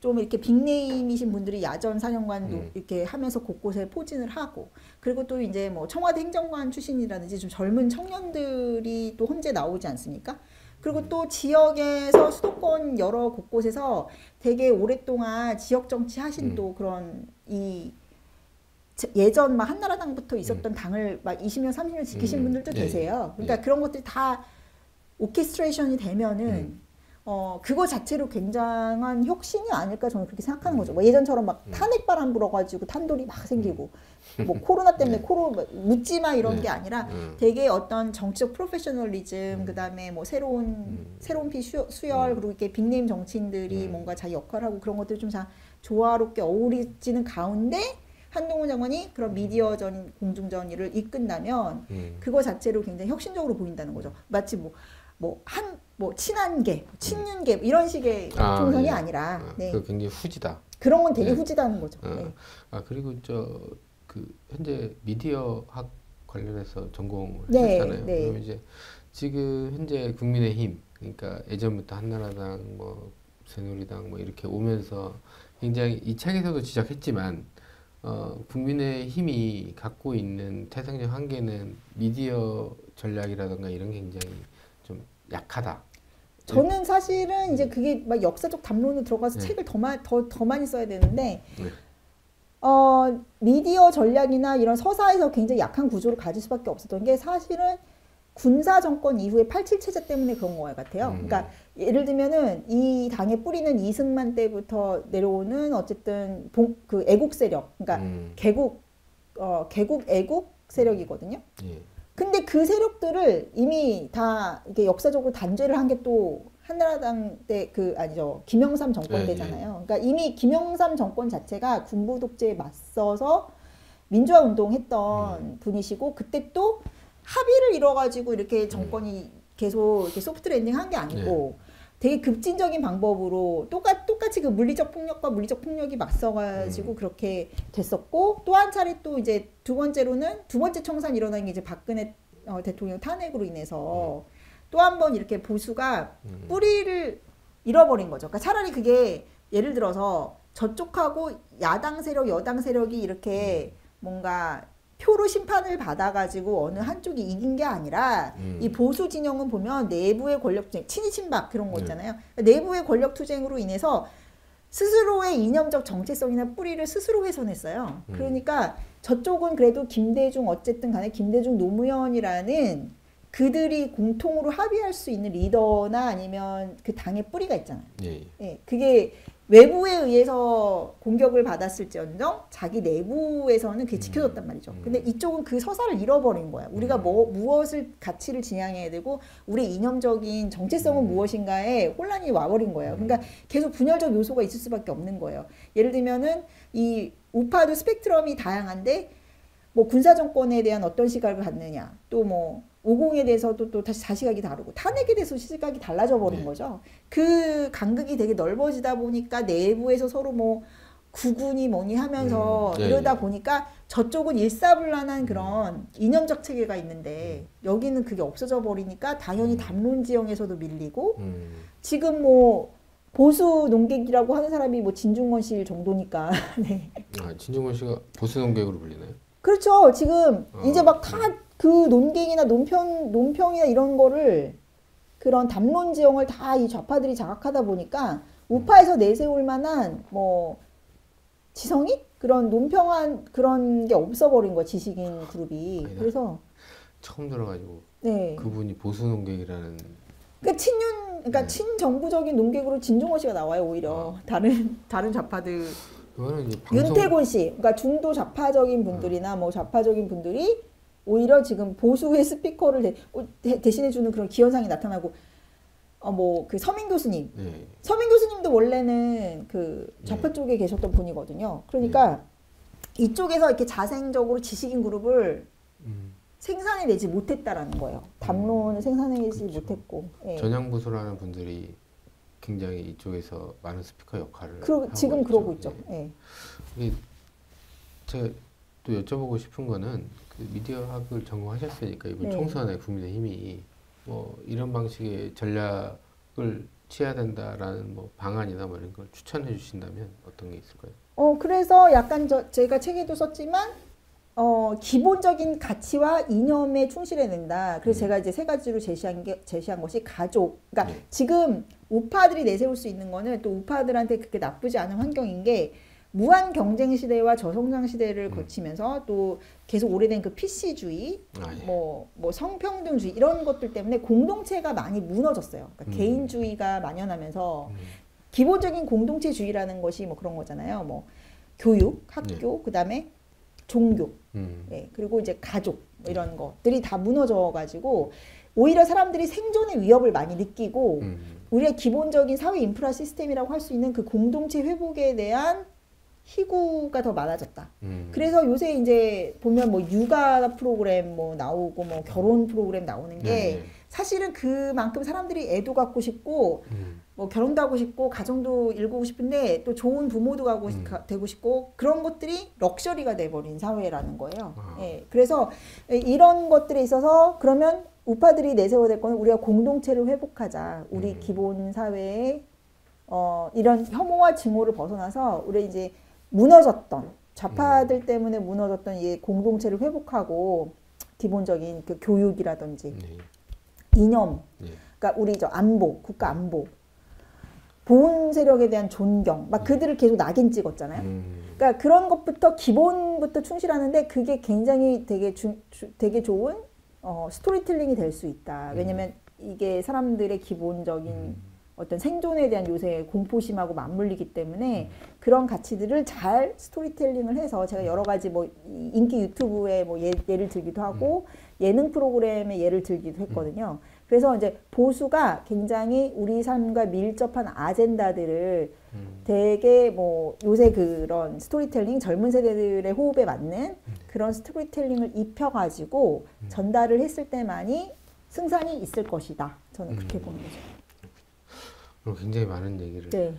좀 이렇게 빅네임이신 분들이 야전 사령관도 음. 이렇게 하면서 곳곳에 포진을 하고 그리고 또 이제 뭐 청와대 행정관 출신이라든지 좀 젊은 청년들이 또 헌재 나오지 않습니까? 그리고 또 지역에서 수도권 여러 곳곳에서 되게 오랫동안 지역 정치 하신 음. 또 그런 이 예전 막 한나라당부터 있었던 당을 막 이십 년, 삼십 년 지키신 음. 분들도 예, 예. 계세요. 그러니까 예. 그런 것들이 다 오케스트레이션이 되면은 음. 어 그거 자체로 굉장한 혁신이 아닐까 저는 그렇게 생각하는 거죠. 뭐 예전처럼 막 탄핵 바람 불어가지고 탄돌이 막 생기고 뭐 코로나 때문에 네. 코로 묻지 마 이런 네. 게 아니라 음. 되게 어떤 정치적 프로페셔널리즘 그다음에 뭐 새로운 음. 새로운 피 수- 수열 음. 그리고 이렇게 빅네임 정치인들이 음. 뭔가 자기 역할을 하고 그런 것들이 좀 다 조화롭게 어우러지는 가운데 한동훈 장관이 그런 미디어전 공중전의를 이끈다면 음. 그거 자체로 굉장히 혁신적으로 보인다는 거죠. 마치 뭐 뭐 한 뭐 친한계, 친윤계 이런 식의 아, 총선이 예. 아니라 아, 네. 그 굉장히 후지다. 그런 건 되게 네. 후지다는 거죠. 어. 네. 아 그리고 저 그 현재 미디어학 관련해서 전공을 네, 하셨잖아요. 네. 그럼 이제 지금 현재 국민의힘 그러니까 예전부터 한나라당 뭐 새누리당 뭐 이렇게 오면서 굉장히 이 책에서도 지적했지만 어 국민의힘이 갖고 있는 태생적 한계는 미디어 전략이라든가 이런 게 굉장히 좀 약하다. 저는 사실은 이제 그게 막 역사적 담론으로 들어가서 네. 책을 더, 마, 더, 더 많이 써야 되는데 네. 어, 미디어 전략이나 이런 서사에서 굉장히 약한 구조를 가질 수밖에 없었던 게 사실은 군사 정권 이후에 팔십칠 체제 때문에 그런 거 같아요. 음. 그러니까 예를 들면은 이 당의 뿌리는 이승만 때부터 내려오는 어쨌든 본, 그 애국 세력, 그러니까 음. 개국, 어, 개국 애국 세력이거든요. 예. 근데 그 세력들을 이미 다 이게 역사적으로 단죄를 한 게 또 한나라당 때 그 아니죠 김영삼 정권 예, 때잖아요. 그러니까 이미 김영삼 정권 자체가 군부 독재에 맞서서 민주화 운동했던 음. 분이시고 그때 또 합의를 이뤄가지고 이렇게 정권이 계속 이렇게 소프트 랜딩 한 게 아니고 되게 급진적인 방법으로 똑같, 똑같이 그 물리적 폭력과 물리적 폭력이 맞서가지고 음. 그렇게 됐었고 또 한 차례 또 이제 두 번째로는 두 번째 청산이 일어난 게 이제 박근혜 어, 대통령 탄핵으로 인해서 또 한 번 이렇게 보수가 음. 뿌리를 잃어버린 거죠. 그러니까 차라리 그게 예를 들어서 저쪽하고 야당 세력, 여당 세력이 이렇게 뭔가 표로 심판을 받아가지고 어느 한쪽이 이긴 게 아니라 음. 이 보수 진영은 보면 내부의 권력 투쟁, 친이 친박 그런 거 네. 있잖아요. 내부의 권력 투쟁으로 인해서 스스로의 이념적 정체성이나 뿌리를 스스로 훼손했어요. 음. 그러니까 저쪽은 그래도 김대중 어쨌든 간에 김대중 노무현이라는 그들이 공통으로 합의할 수 있는 리더나 아니면 그 당의 뿌리가 있잖아요. 예. 예, 그게 외부에 의해서 공격을 받았을지언정 자기 내부에서는 그게 지켜졌단 말이죠. 음. 근데 이쪽은 그 서사를 잃어버린 거야. 우리가 뭐 무엇을 가치를 지향해야 되고 우리 이념적인 정체성은 음. 무엇인가에 혼란이 와버린 거예요. 그러니까 계속 분열적 요소가 있을 수밖에 없는 거예요. 예를 들면은 이 우파도 스펙트럼이 다양한데 뭐 군사 정권에 대한 어떤 시각을 갖느냐, 또 뭐 오공에 대해서도 또 다시 자시각이 다르고 탄핵에 대해서 시각이 달라져 버린 네. 거죠. 그 간극이 되게 넓어지다 보니까 내부에서 서로 뭐 구군이 뭐니 하면서 음, 예, 이러다 예. 보니까 저쪽은 일사불란한 그런 이념적 체계가 있는데 여기는 그게 없어져 버리니까 당연히 담론 지형에서도 밀리고 음. 지금 뭐 보수 농객이라고 하는 사람이 뭐 진중권 씨 정도니까 네. 아, 진중권 씨가 보수 농객으로 불리나요? 그렇죠. 지금 어, 이제 막 다 그 논객이나 논평, 논평이나 이런 거를 그런 담론 지형을 다 이 좌파들이 자각하다 보니까 우파에서 내세울 만한 뭐 지성인? 그런 논평한 그런 게 없어버린 거야. 지식인 그룹이. 아니다. 그래서 처음 들어가지고 네. 그분이 보수 농객이라는 그러니까 친윤, 그러니까 네. 친정부적인 논객으로 진중권 씨가 나와요. 오히려 다른 다른 좌파들. 그거는 이제 방송 윤태곤 씨, 그러니까 중도 좌파적인 분들이나 뭐 좌파적인 분들이 오히려 지금 보수의 스피커를 대, 어, 대, 대신해주는 그런 기현상이 나타나고, 어, 뭐 그 서민 교수님, 네. 서민 교수님도 원래는 그 좌파 네. 쪽에 계셨던 분이거든요. 그러니까 이쪽에서 이렇게 자생적으로 지식인 그룹을 음. 생산해내지 못했다라는 거예요. 담론을 생산해내지 그렇죠. 못했고. 예. 전향보수라는 분들이 굉장히 이쪽에서 많은 스피커 역할을 그러, 하고 지금 있죠. 그러고 있죠. 예. 예. 이게 제가 또 여쭤보고 싶은 거는 그 미디어학을 전공하셨으니까 이번 네. 총선에 국민의힘이 뭐 이런 방식의 전략을 취해야 된다라는 뭐 방안이나 뭐 이런 걸 추천해 주신다면 어떤 게 있을까요? 어, 그래서 약간 저, 제가 책에도 썼지만, 어, 기본적인 가치와 이념에 충실해야 된다. 그래서 음. 제가 이제 세 가지로 제시한 게, 제시한 것이 가족. 그러니까 네. 지금 우파들이 내세울 수 있는 거는 또 우파들한테 그렇게 나쁘지 않은 환경인 게 무한 경쟁 시대와 저성장 시대를 음. 거치면서 또 계속 오래된 그 피씨주의, 아, 예. 뭐, 뭐 성평등주의 이런 것들 때문에 공동체가 많이 무너졌어요. 그러니까 음. 개인주의가 만연하면서 음. 기본적인 공동체주의라는 것이 뭐 그런 거잖아요. 뭐 교육, 학교, 그다음에 종교, 음. 예, 그리고 이제 가족 뭐 이런 것들이 다 무너져가지고 오히려 사람들이 생존의 위협을 많이 느끼고 음. 우리의 기본적인 사회 인프라 시스템이라고 할 수 있는 그 공동체 회복에 대한 희구가 더 많아졌다. 음. 그래서 요새 이제 보면 뭐 육아 프로그램 뭐 나오고 뭐 결혼 프로그램 나오는 게 네, 네. 사실은 그만큼 사람들이 애도 갖고 싶고 음. 뭐 결혼도 하고 싶고 가정도 일구고 싶은데 또 좋은 부모도 가고 음. 가- 되고 싶고 그런 것들이 럭셔리가 돼버린 사회라는 거예요. 아. 예, 그래서 이런 것들에 있어서 그러면 우파들이 내세워야 될 거는 우리가 공동체를 회복하자. 우리 음. 기본 사회에 어, 이런 혐오와 증오를 벗어나서 우리 이제 무너졌던 좌파들 음. 때문에 무너졌던 이 공동체를 회복하고 기본적인 그 교육이라든지 네. 이념, 네. 그러니까 우리 저 안보, 국가 안보, 보훈 세력에 대한 존경, 막 그들을 계속 낙인 찍었잖아요. 음. 그러니까 그런 것부터 기본부터 충실하는데 그게 굉장히 되게 주, 주, 되게 좋은 어, 스토리텔링이 될 수 있다. 왜냐면 이게 사람들의 기본적인 음. 어떤 생존에 대한 요새 공포심하고 맞물리기 때문에 그런 가치들을 잘 스토리텔링을 해서 제가 여러 가지 뭐 이- 인기 유튜브에 뭐 예, 예를 들기도 하고 예능 프로그램에 예를 들기도 했거든요. 그래서 이제 보수가 굉장히 우리 삶과 밀접한 아젠다들을 음. 되게 뭐 요새 그런 스토리텔링 젊은 세대들의 호흡에 맞는 그런 스토리텔링을 입혀가지고 전달을 했을 때만이 승산이 있을 것이다. 저는 그렇게 음. 보는 거죠. 그럼 굉장히 많은 얘기를. 네.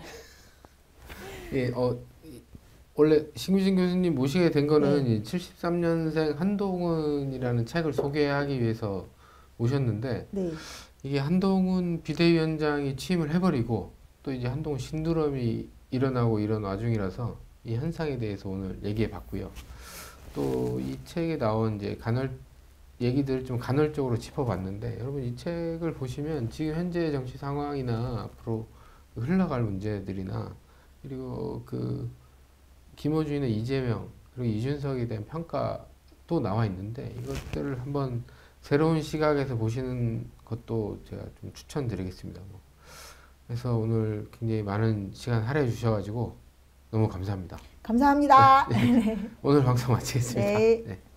예, 어, 이- 원래 신규진 교수님 모시게 된 거는 이 칠십삼 년생 한동훈이라는 책을 소개하기 위해서 모셨는데 네. 이게 한동훈 비대위원장이 취임을 해버리고 또 이제 한동훈 신두럼이 일어나고 이런 와중이라서 이 현상에 대해서 오늘 얘기해 봤고요. 또 이 책에 나온 이제 간헐 얘기들 좀 간헐적으로 짚어봤는데 여러분 이 책을 보시면 지금 현재 정치 상황이나 앞으로 흘러갈 문제들이나 그리고 그 김어준이나 이재명 그리고 이준석에 대한 평가도 나와 있는데 이것들을 한번 새로운 시각에서 보시는 것도 제가 좀 추천드리겠습니다. 뭐. 그래서 오늘 굉장히 많은 시간 할애해 주셔가지고 너무 감사합니다. 감사합니다. 오늘 방송 마치겠습니다. 네. 네.